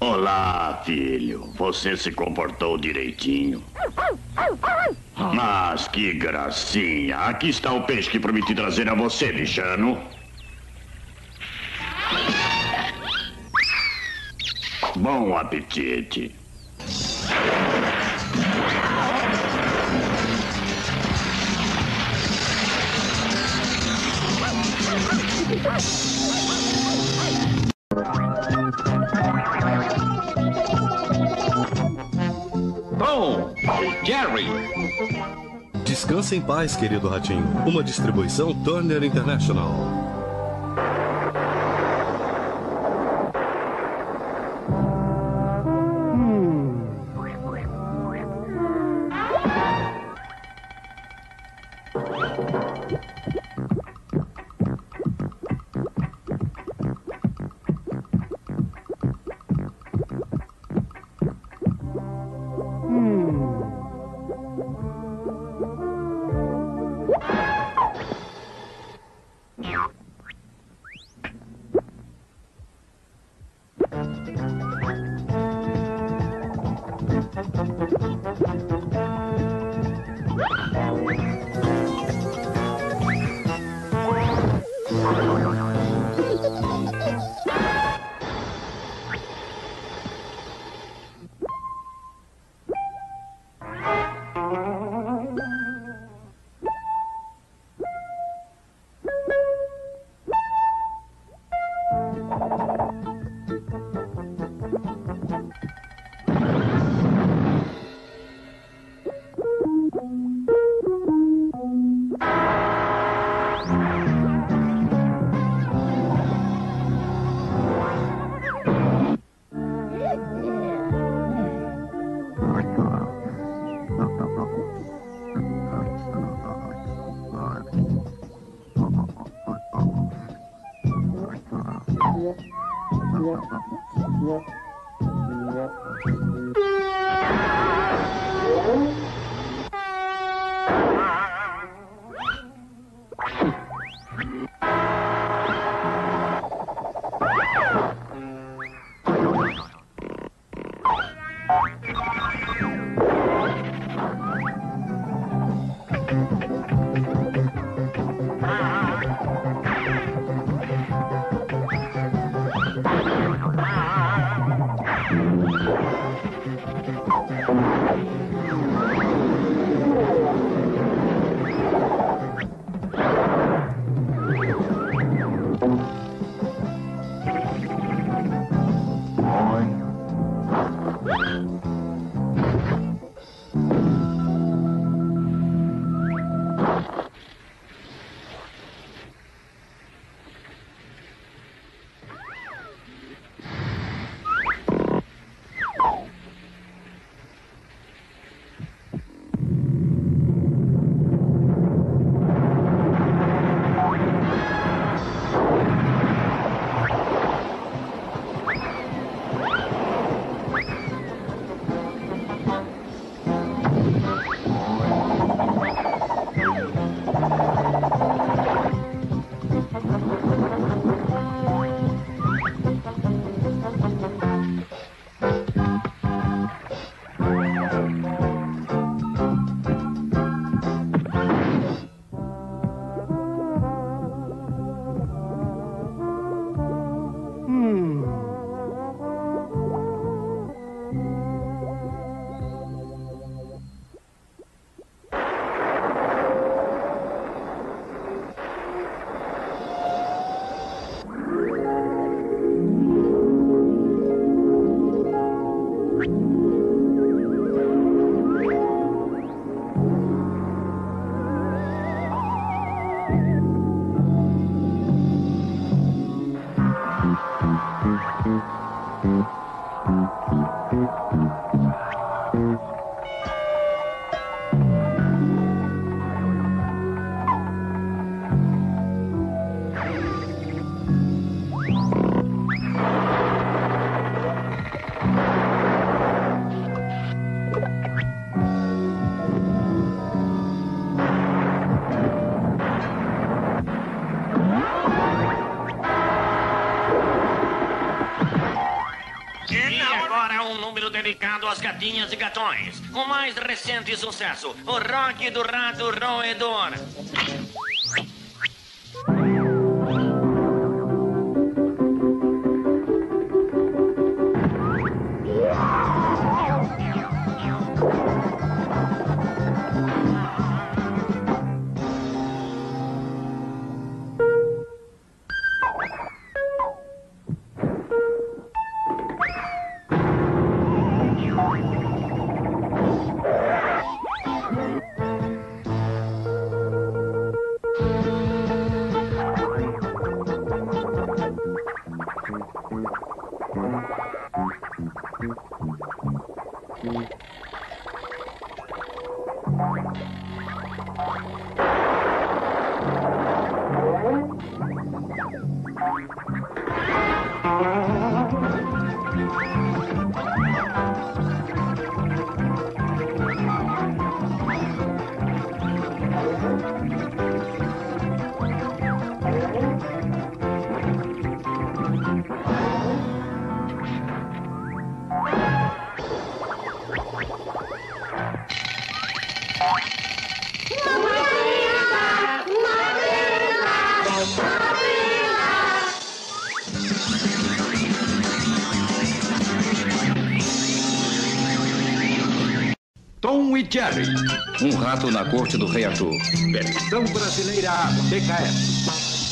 Olá, filho. Você se comportou direitinho. Mas que gracinha. Aqui está o peixe que prometi trazer a você, bichano. Bom apetite. Tom, Jerry. Descanse em paz, querido ratinho. Uma distribuição Turner International. And now dedicado às gatinhas e gatões. O mais recente sucesso, o Rock do Rato Roedor. Tom e Jerry. Um rato na corte do Rei Arthur. Versão brasileira B K S.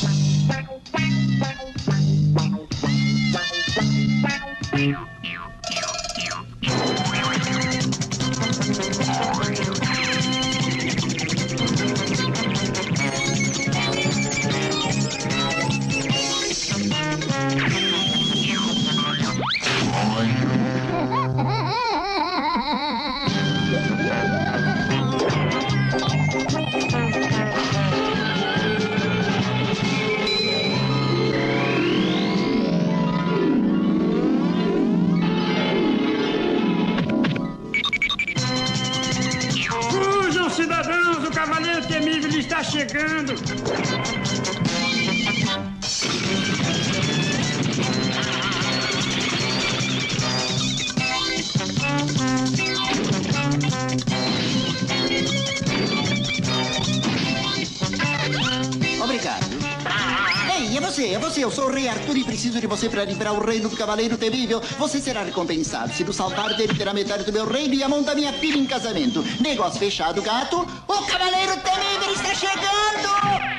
Fujam, cidadãos! O cavaleiro temível está chegando! Obrigado. Ei, é você, é você. Eu sou o Rei Arthur e preciso de você para livrar o reino do Cavaleiro Temível. Você será recompensado. Se nos salvar dele, terá metade do meu reino e a mão da minha filha em casamento. Negócio fechado, gato. O Cavaleiro Temível está chegando!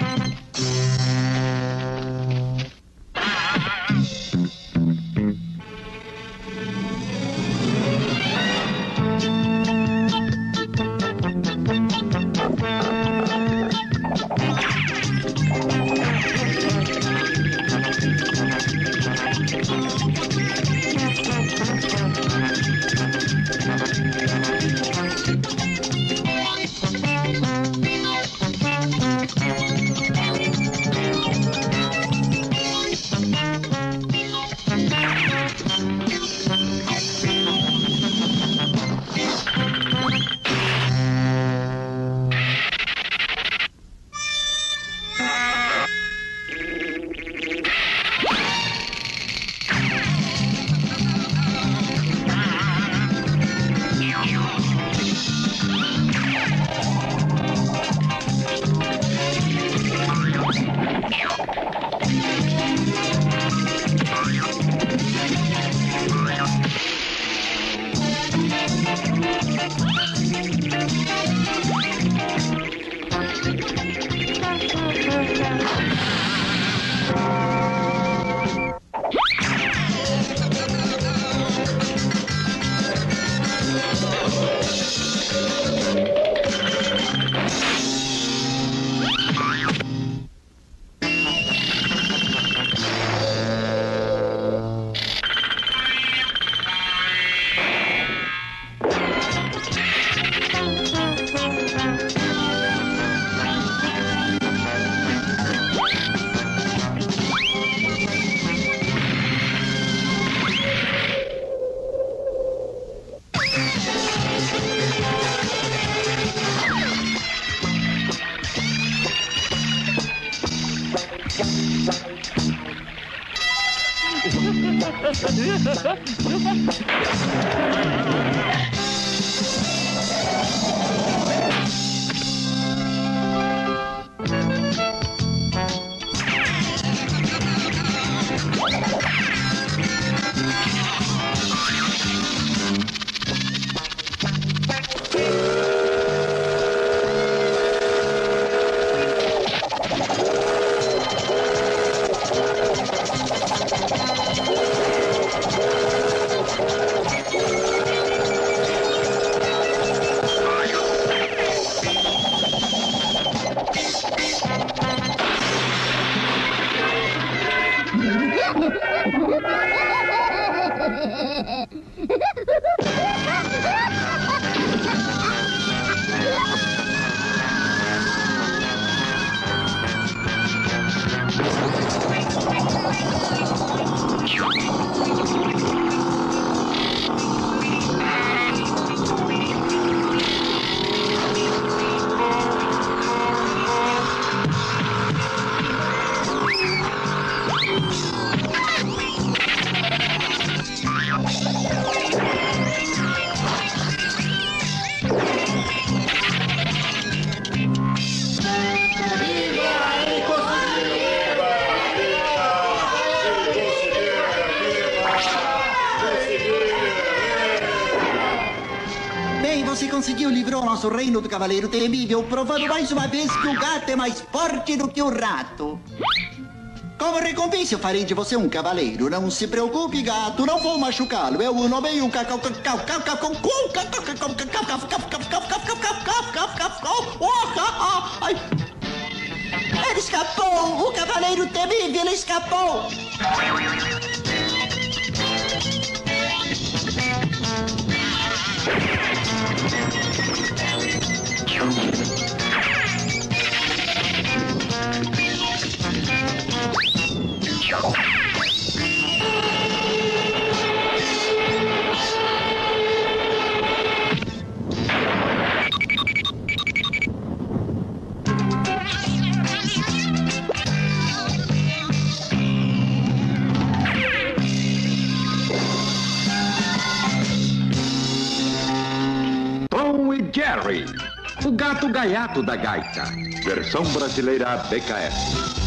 Você conseguiu livrar o nosso reino do Cavaleiro Temível, provando mais uma vez que o gato é mais forte do que o rato. Como recompensa, eu farei de você um cavaleiro. Não se preocupe, gato, não vou machucá-lo. Eu o nomei um cacau cacau cacau cacau cacau. Ele escapou! O Cavaleiro Temível, ele escapou! Tom e Jerry, o gato gaiato da gaita. Versão brasileira B K S.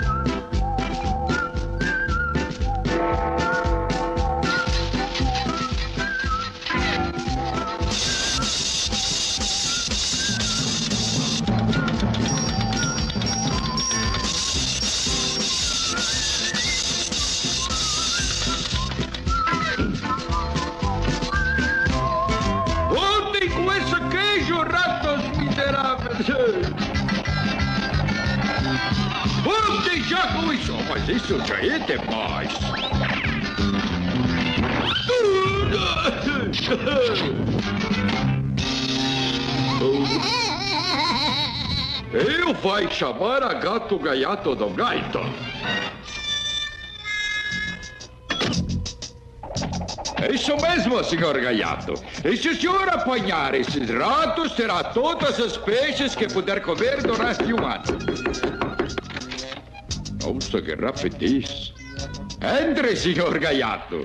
Voltem já com isso! Mas isso já é demais! Eu vai chamar a gato gaiato do gaita. É isso mesmo, senhor gaiato. E se o senhor apanhar esses ratos, terá todos os peixes que puder comer durante um ano. Nossa, que rapidez. Entre, senhor gaiato.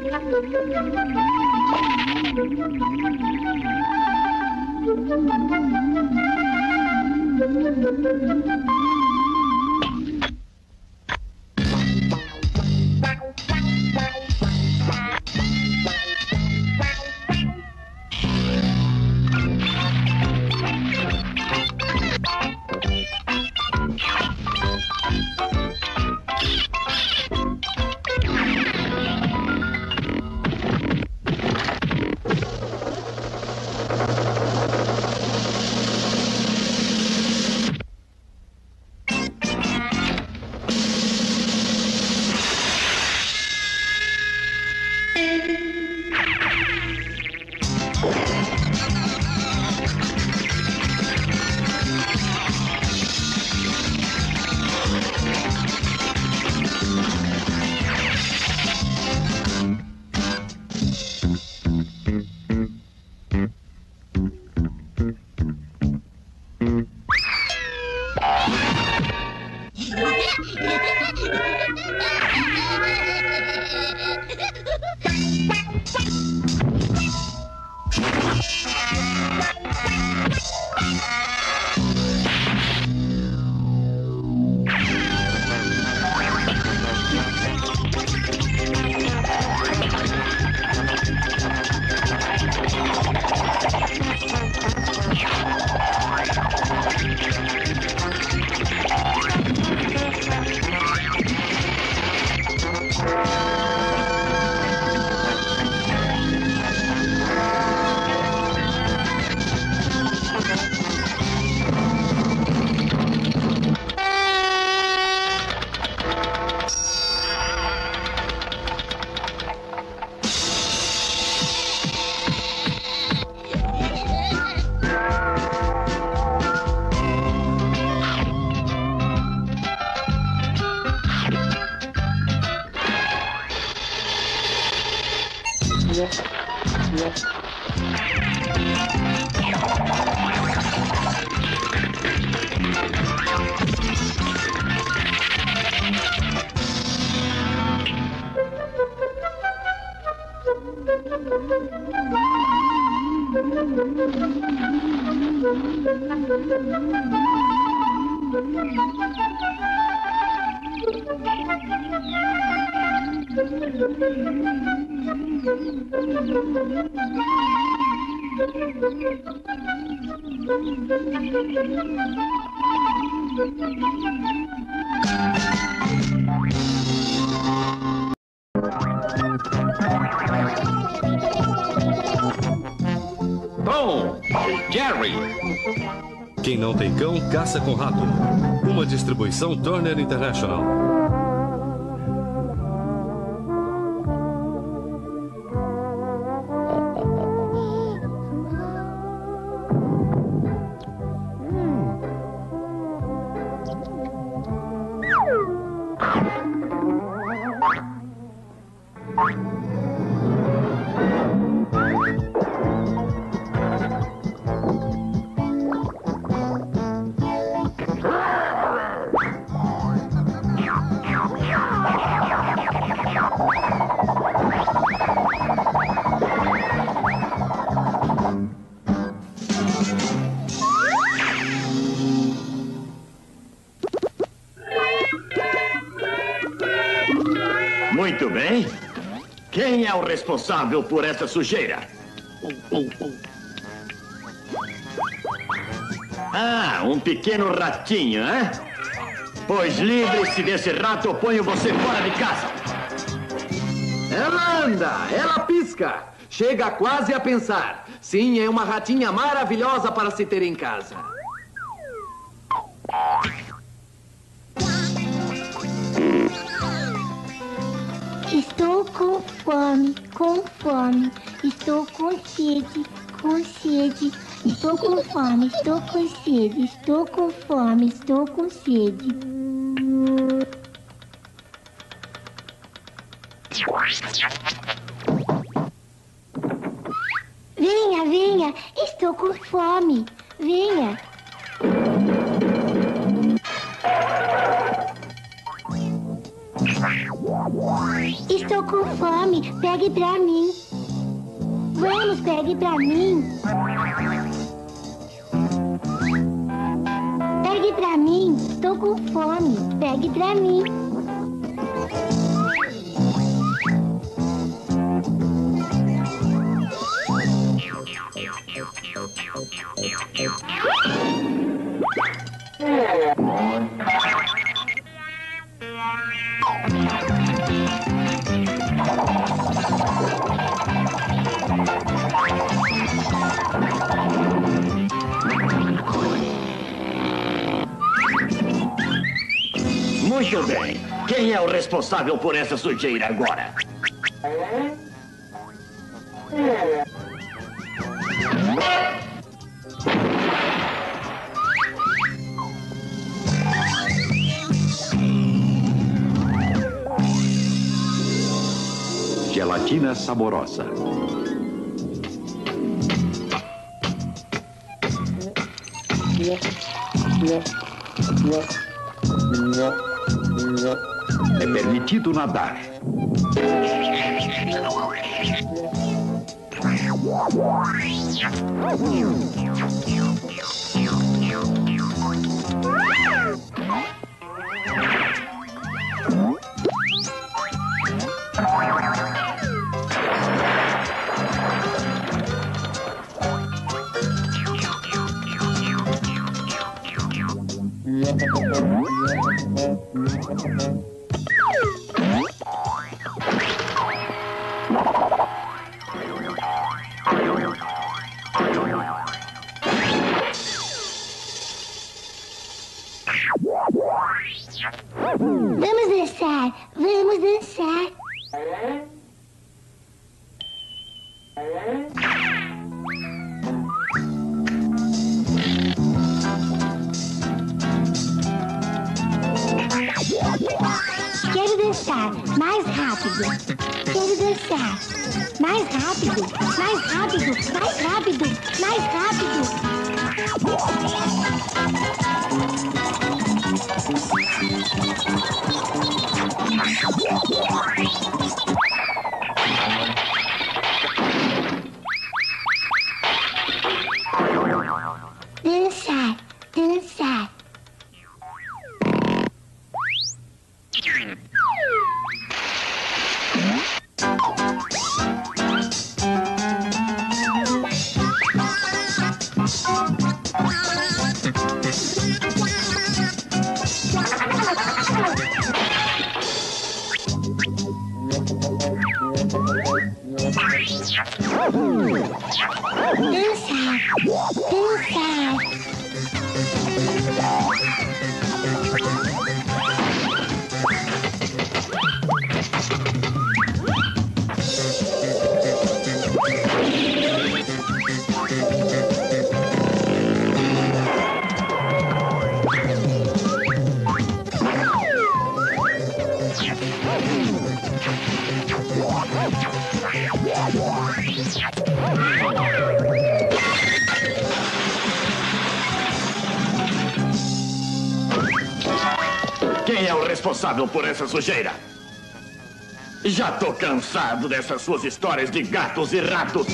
Tom, Jerry. Quem não tem cão, caça com rato. Uma distribuição Turner International. Muito bem. Quem é o responsável por essa sujeira? Ah, um pequeno ratinho, hein? Pois livre-se desse rato ou ponho você fora de casa. Ela anda, ela pisca. Chega quase a pensar. Sim, é uma ratinha maravilhosa para se ter em casa. Estou com fome, com fome. Estou com sede, com sede. Estou com fome, estou com sede. Estou com fome, estou com sede. Venha, venha. Estou com fome. Venha. estou com fome. Pegue pra mim. Vamos, pegue pra mim. Pegue pra mim. Estou com fome. Pegue pra mim. Muito bem. Quem é o responsável por essa sujeira agora? Gelatina saborosa. É permitido nadar. Vamos dançar, vamos dançar. Quero dançar, mais rápido. Quero dançar, mais rápido, mais rápido, mais rápido, mais rápido. Dançar, dançar. Quem é o responsável por essa sujeira? Já tô cansado dessas suas histórias de gatos e ratos.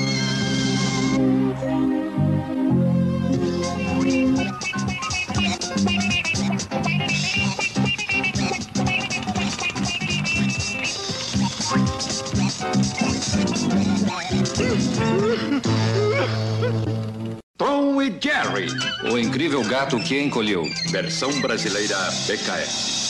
Tom e Jerry. O incrível gato que encolheu. Versão brasileira B K S.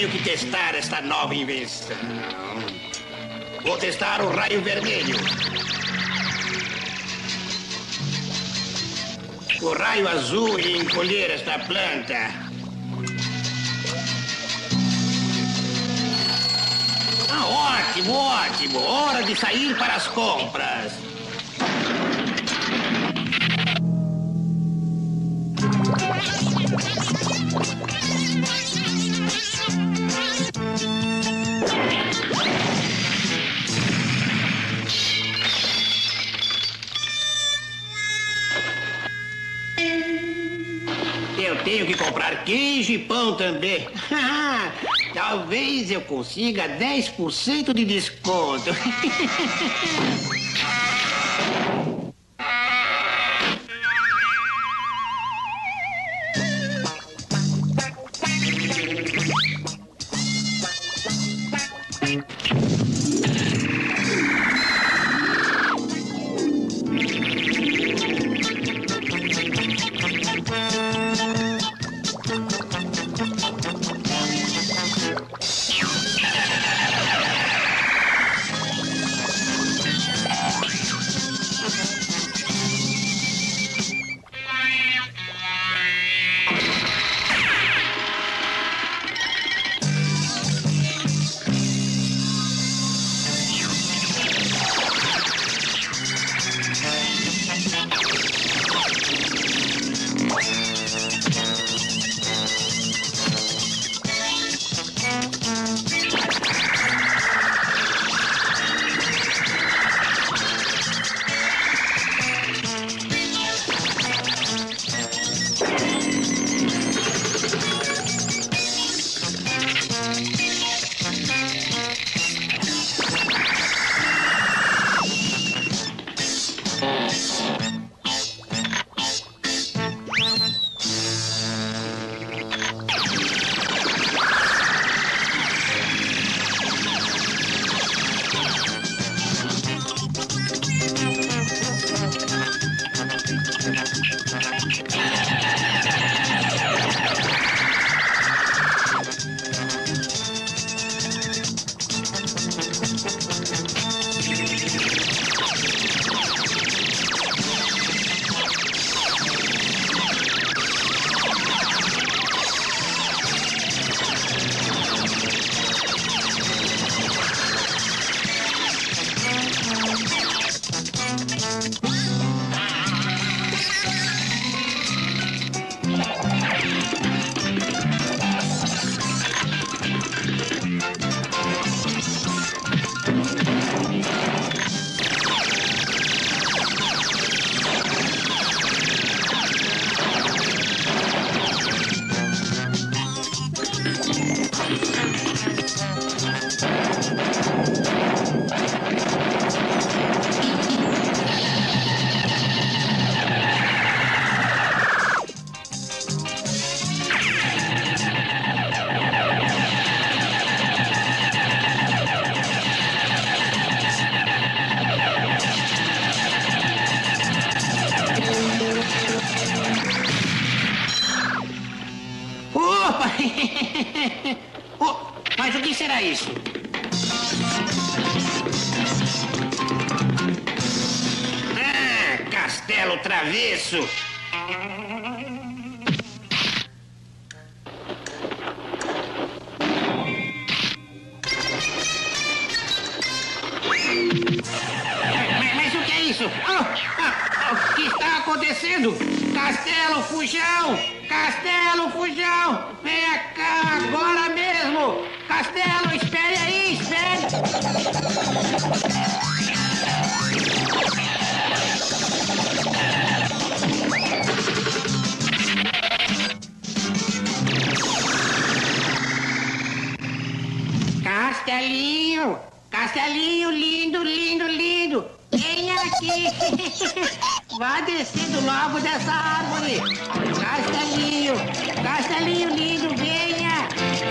tenho que testar esta nova invenção. Vou testar o raio vermelho. O raio azul e encolher esta planta. Ah, ótimo, ótimo. Hora de sair para as compras. Eu tenho que comprar queijo e pão também. Talvez eu consiga dez por cento de desconto. Oh, mas o que será isso? Ah, castelo travesso. Mas, mas o que é isso? Ah, ah, o que está acontecendo? Castelo Fujão! Castelo Fujão! Venha cá agora mesmo! Castelo, espere aí, espere! Castelinho! Castelinho lindo, lindo, lindo! Venha aqui! Vá descendo logo dessa árvore! Castelinho! Castelinho lindo, venha!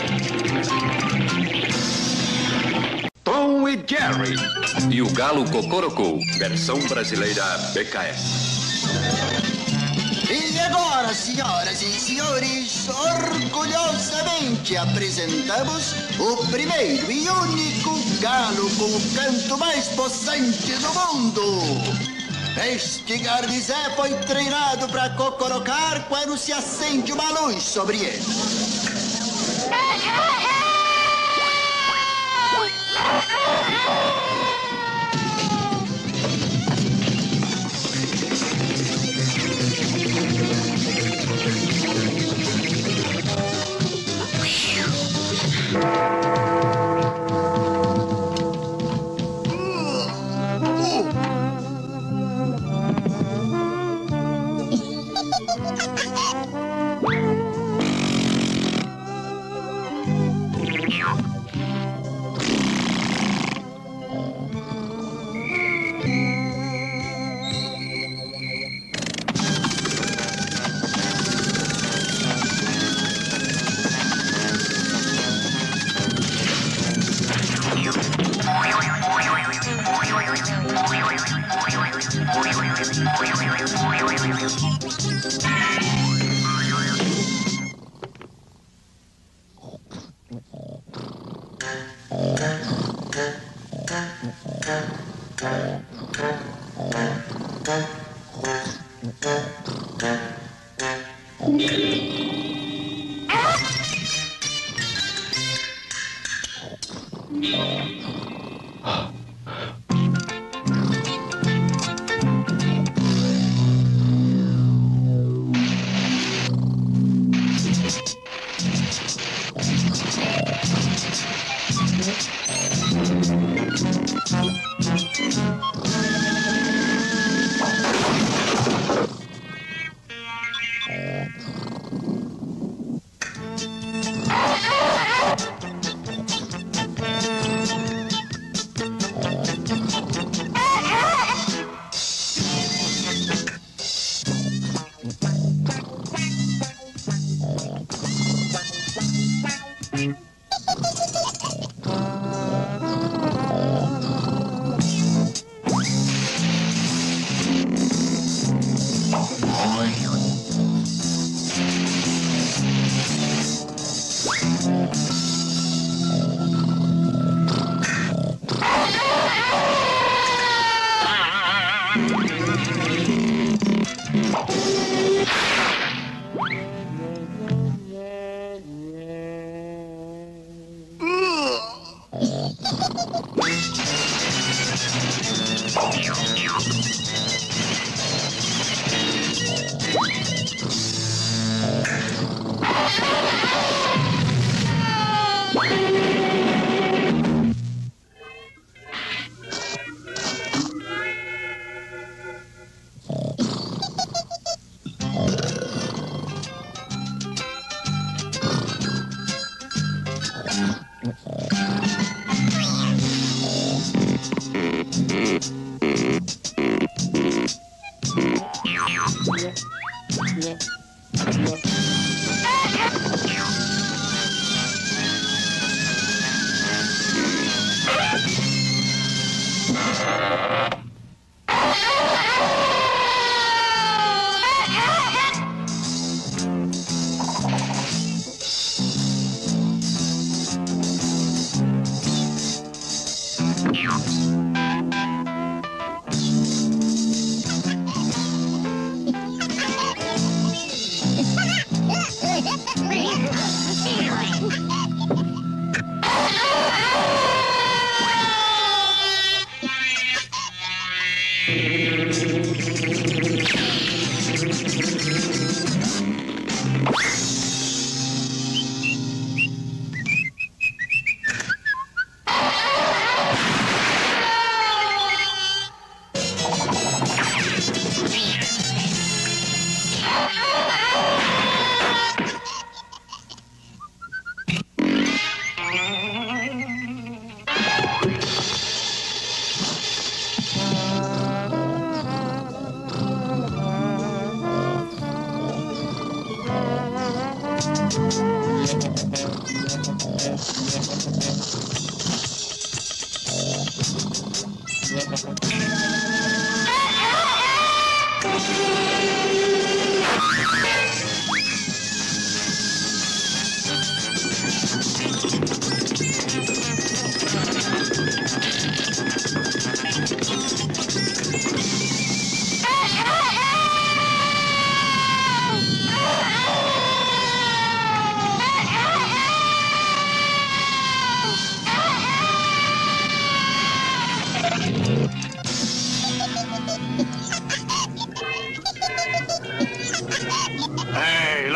Tom e Jerry. E o Galo Cocorocou. Versão brasileira B K S. E agora, senhoras e senhores, orgulhosamente apresentamos o primeiro e único galo com o canto mais possante do mundo. Este garnizé foi treinado para cocorocar quando se acende uma luz sobre ele.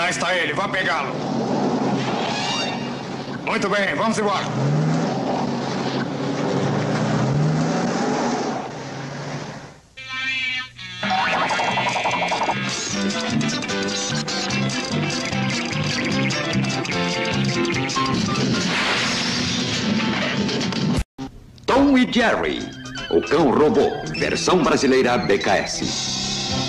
Lá está ele, vá pegá-lo. Muito bem, vamos embora. Tom e Jerry, o cão robô, versão brasileira B K S.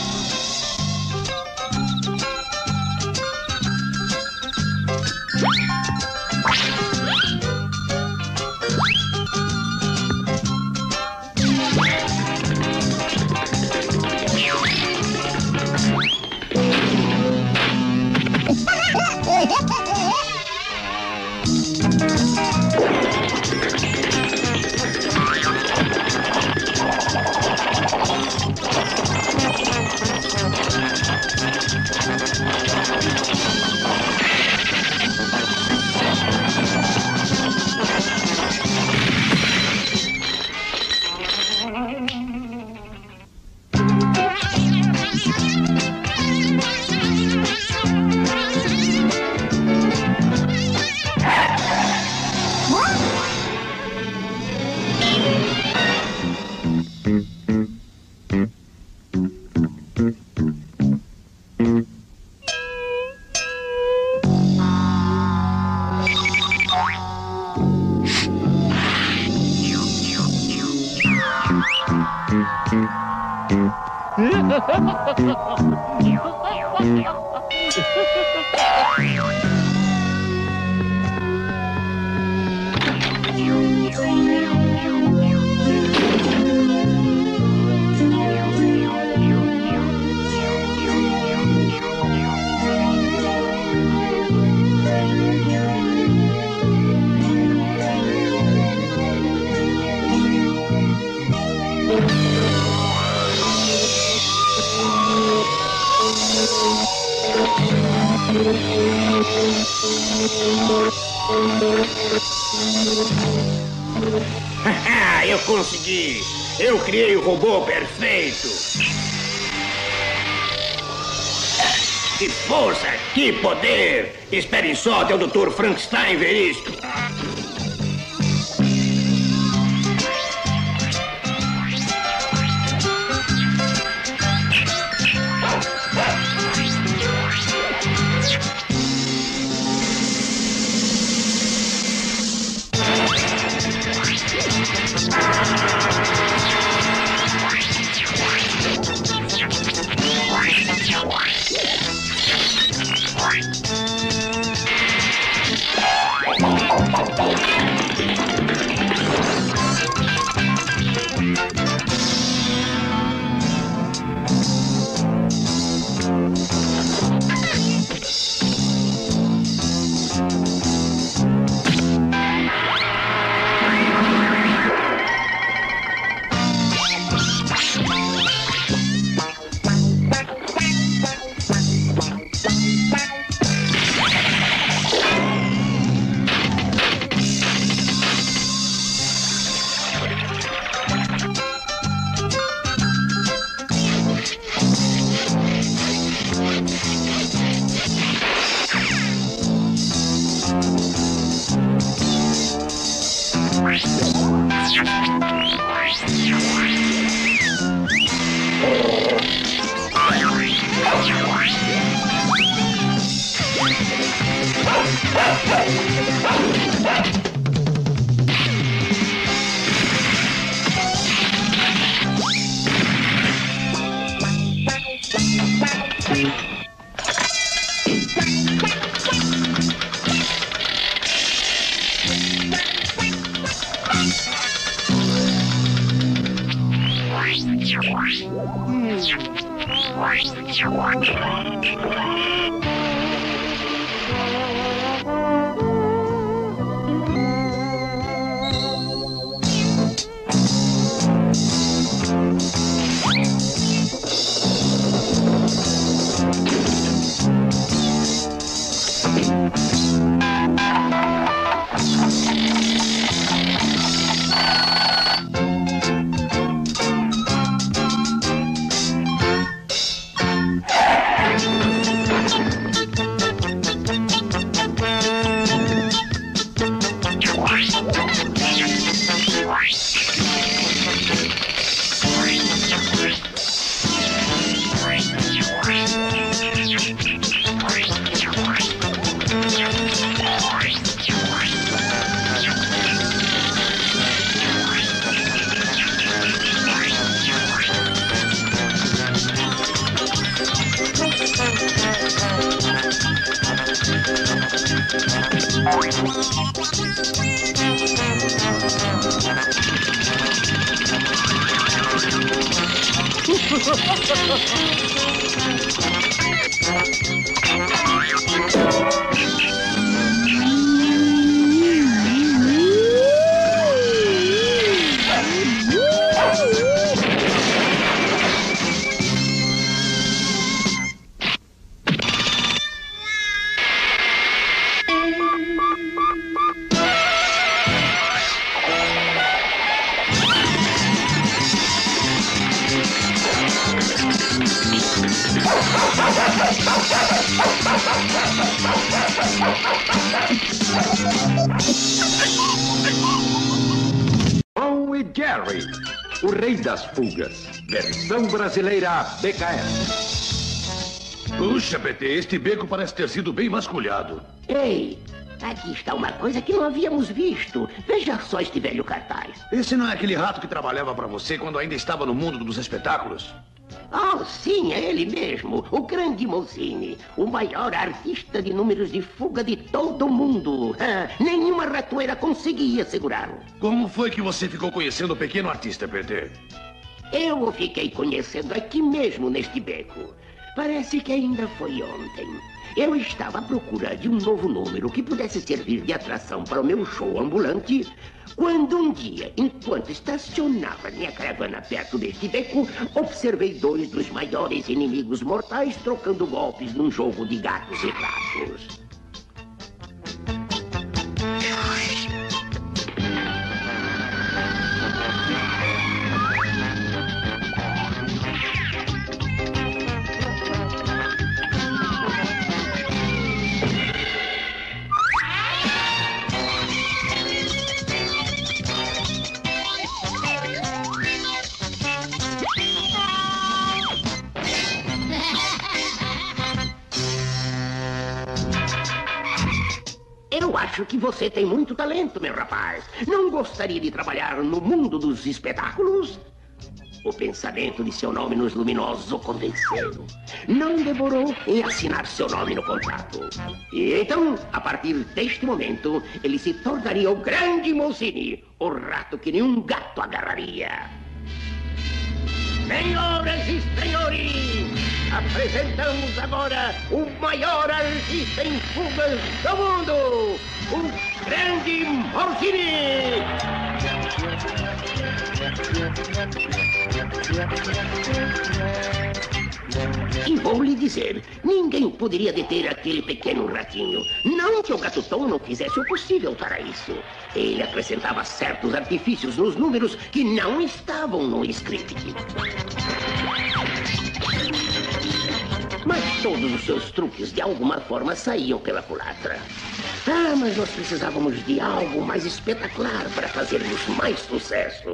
Ah, eu consegui! Eu criei o robô perfeito! Que força! Que poder! Esperem só até o doutor Frankenstein ver isto! Tom e Jerry, o rei das fugas. Versão brasileira B K S. Puxa, P T, este beco parece ter sido bem vasculhado. Ei, aqui está uma coisa que não havíamos visto. Veja só este velho cartaz. Esse não é aquele rato que trabalhava para você quando ainda estava no mundo dos espetáculos? Oh, sim, é ele mesmo, o grande Mousini, o maior artista de números de fuga de todo o mundo. Ah, nenhuma ratoeira conseguia segurá-lo. Como foi que você ficou conhecendo o pequeno artista, P T? Eu o fiquei conhecendo aqui mesmo neste beco. Parece que ainda foi ontem. Eu estava à procura de um novo número que pudesse servir de atração para o meu show ambulante, quando um dia, enquanto estacionava minha caravana perto deste beco, observei dois dos maiores inimigos mortais trocando golpes num jogo de gatos e ratos. Eu acho que você tem muito talento, meu rapaz. Não gostaria de trabalhar no mundo dos espetáculos? O pensamento de seu nome nos luminosos o convenceu. Não demorou em assinar seu nome no contrato. E então, a partir deste momento, ele se tornaria o grande Mousini, o rato que nenhum gato agarraria. Senhoras e senhores, apresentamos agora o maior artista em fugas do mundo, o grande Mousini! E vou lhe dizer, ninguém poderia deter aquele pequeno ratinho. Não que o Gato Tom não fizesse o possível para isso. Ele acrescentava certos artifícios nos números que não estavam no script. Mas todos os seus truques de alguma forma saíam pela culatra. Ah, mas nós precisávamos de algo mais espetacular para fazermos mais sucesso.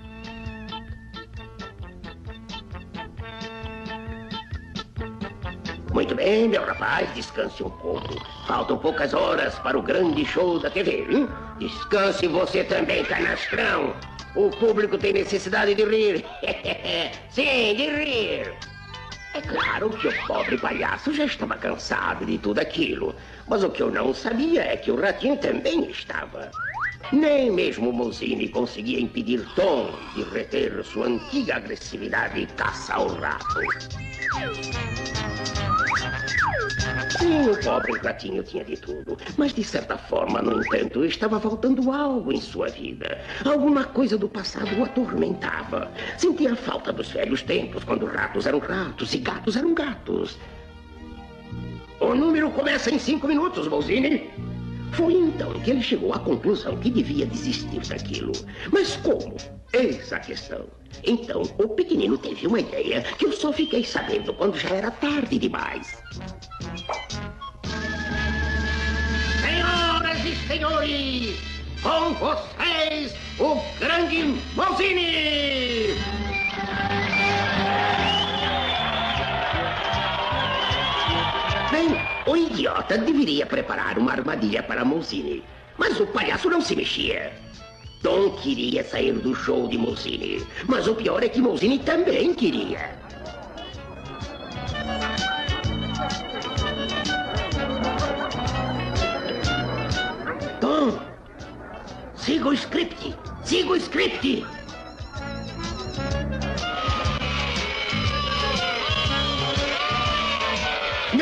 Muito bem, meu rapaz, descanse um pouco. Faltam poucas horas para o grande show da T V, hein? Descanse você também, canastrão. O público tem necessidade de rir. Sim, de rir. É claro que o pobre palhaço já estava cansado de tudo aquilo. Mas o que eu não sabia é que o ratinho também estava. Nem mesmo o Mousini conseguia impedir Tom de reter sua antiga agressividade e caça ao rato. Sim, o pobre ratinho tinha de tudo, mas de certa forma, no entanto, estava faltando algo em sua vida. Alguma coisa do passado o atormentava. Sentia a falta dos velhos tempos, quando ratos eram ratos e gatos eram gatos. O número começa em cinco minutos, Mousini. Foi então que ele chegou à conclusão que devia desistir daquilo. Mas como? Eis a questão. Então, o pequenino teve uma ideia que eu só fiquei sabendo quando já era tarde demais. Senhoras e senhores, com vocês, o grande Mousini! Bem, o idiota deveria preparar uma armadilha para Mousini, mas o palhaço não se mexia. Tom queria sair do show de Mousini, mas o pior é que Mousini também queria. Tom, siga o script, siga o script.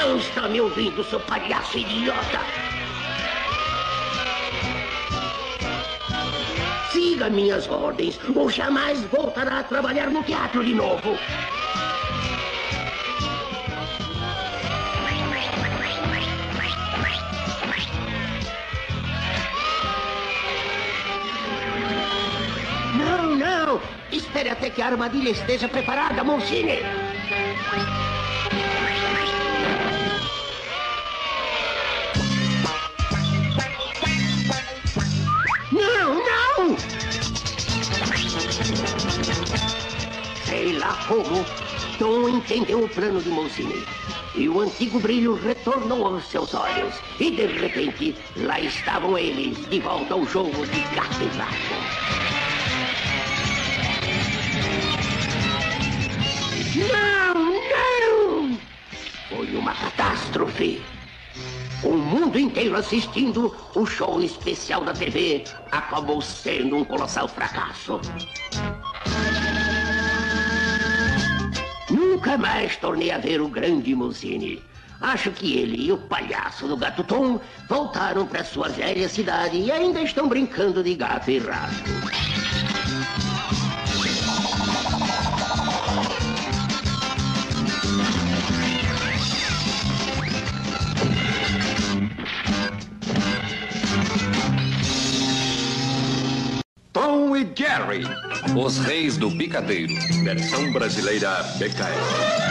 Não está me ouvindo, seu palhaço idiota? Siga minhas ordens, ou jamais voltará a trabalhar no teatro de novo. Não, não! Espere até que a armadilha esteja preparada, Monsini! Não, não! Sei lá como, Tom entendeu o plano de Monsini. E o antigo brilho retornou aos seus olhos. E de repente, lá estavam eles, de volta ao jogo de gato e rato. Não, não! Foi uma catástrofe. O mundo inteiro assistindo o show especial da T V acabou sendo um colossal fracasso. Nunca mais tornei a ver o grande Monsini. Acho que ele e o palhaço do Gato Tom voltaram para sua velha cidade e ainda estão brincando de gato e rato. Tom e Jerry. Os Reis do Picadeiro. Versão brasileira B K S.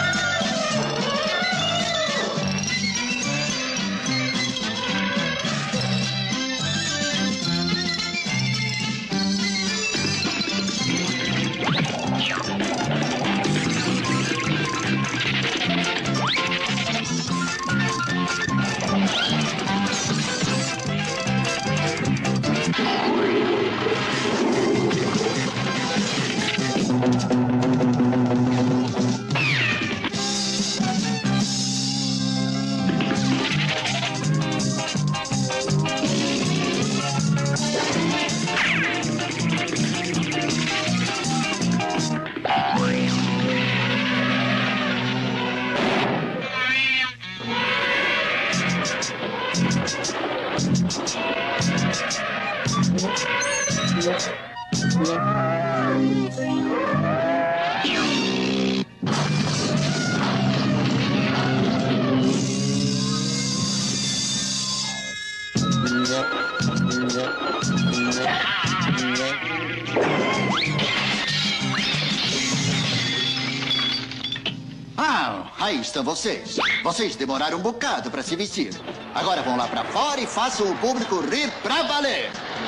Ah, aí estão vocês. Vocês demoraram um bocado para se vestir. Agora vão lá para fora e façam o público rir pra valer.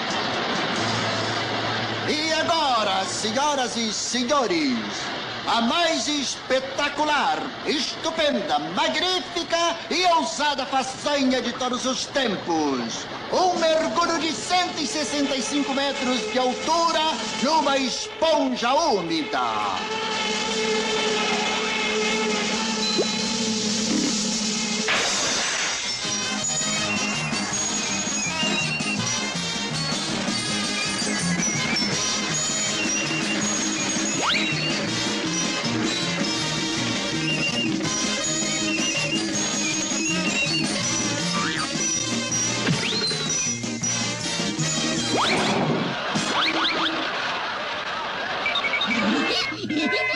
E agora, senhoras e senhores, a mais espetacular, estupenda, magnífica e ousada façanha de todos os tempos. Um mergulho de cento e sessenta e cinco metros de altura numa esponja úmida. Hehehehe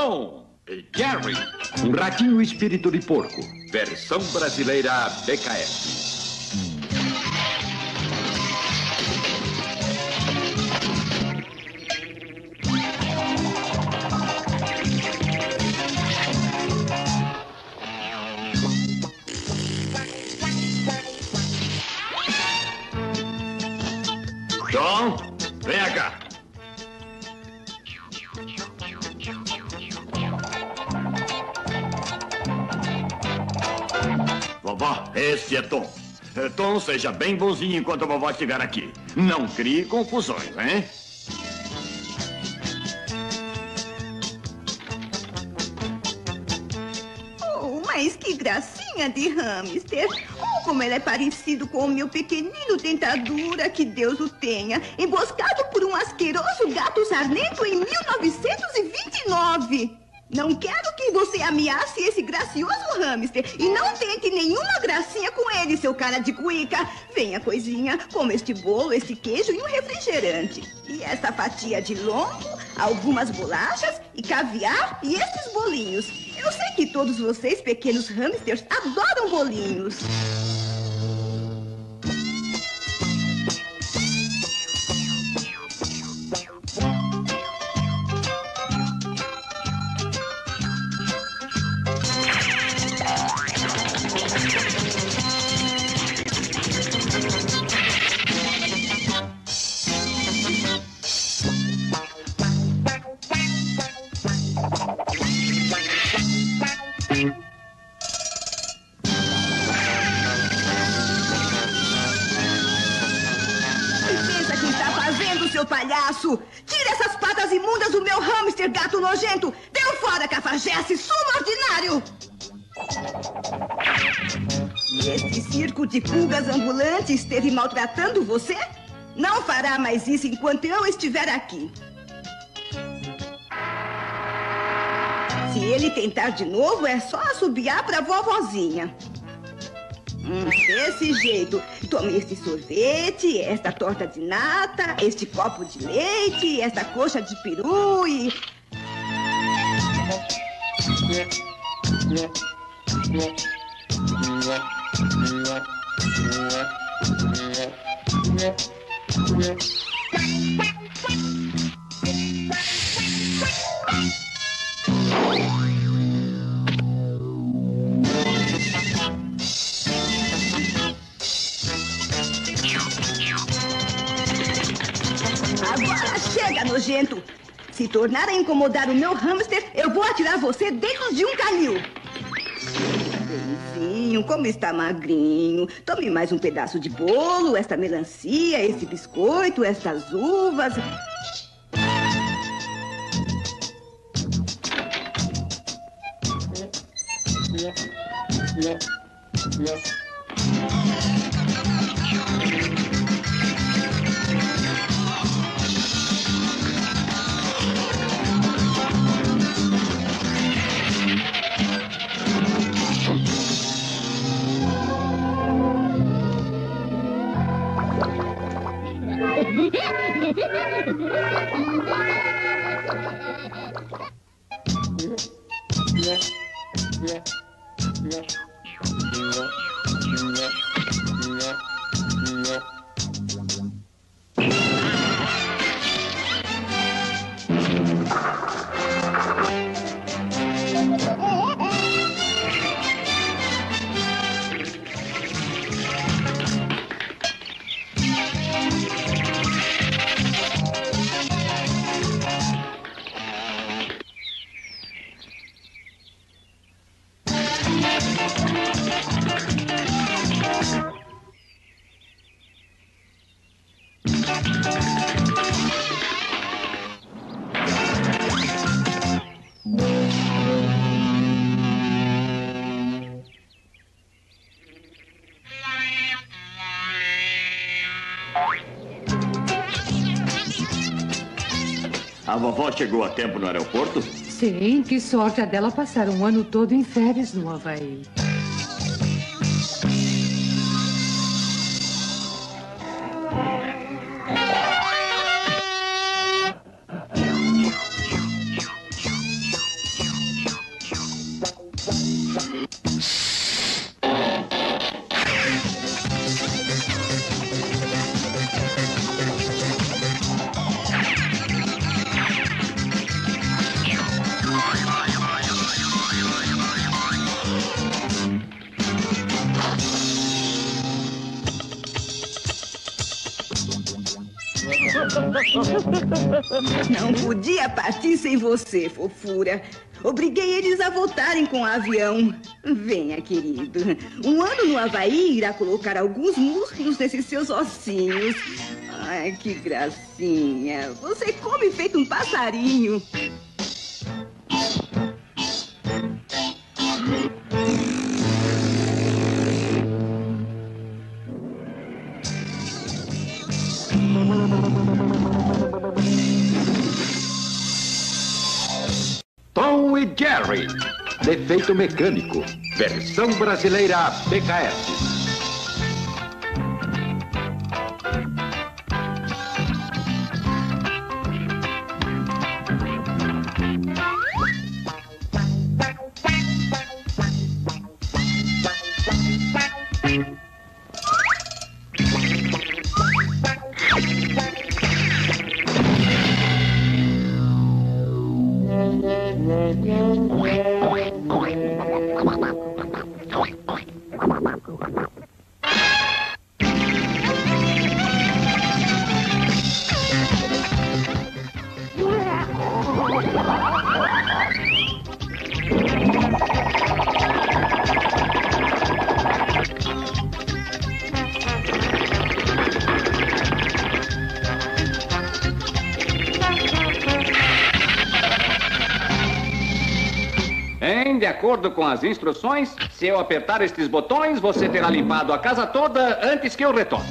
Tom e Jerry, um ratinho espírito de porco, versão brasileira B K S. Tom, venha cá. Vovó, esse é Tom. É, Tom, seja bem bonzinho enquanto a vovó estiver aqui. Não crie confusões, hein? Oh, mas que gracinha de hamster. Oh, como ele é parecido com o meu pequenino Dentadura, que Deus o tenha, emboscado por um asqueroso gato sarnento em mil novecentos e vinte e nove. Não quero que você ameace esse gracioso hamster e não tente nenhuma gracinha com ele, seu cara de cuíca. Venha, coisinha, coma este bolo, este queijo e um refrigerante. E essa fatia de lombo, algumas bolachas e caviar e estes bolinhos. Eu sei que todos vocês, pequenos hamsters, adoram bolinhos. Seu palhaço! Tire essas patas imundas do meu hamster, gato nojento! Deu fora, cafajeste, sumo ordinário! E este circo de pulgas ambulantes esteve maltratando você? Não fará mais isso enquanto eu estiver aqui. Se ele tentar de novo, é só assobiar pra vovozinha. Hum, desse jeito. Tome este sorvete, esta torta de nata, este copo de leite, esta coxa de peru e... Agora chega, nojento! Se tornar a incomodar o meu hamster, eu vou atirar você dentro de um canil. Beizinho, como está magrinho. Tome mais um pedaço de bolo, esta melancia, esse biscoito, estas uvas. A vovó chegou a tempo no aeroporto? Sim, que sorte a dela passar um ano todo em férias no Havaí. Não podia partir sem você, fofura. Obriguei eles a voltarem com o avião. Venha, querido. Um ano no Havaí irá colocar alguns músculos nesses seus ossinhos. Ai, que gracinha. Você come feito um passarinho. Tom e Jerry, defeito mecânico, versão brasileira B K S. De acordo com as instruções, se eu apertar estes botões, você terá limpado a casa toda antes que eu retorne.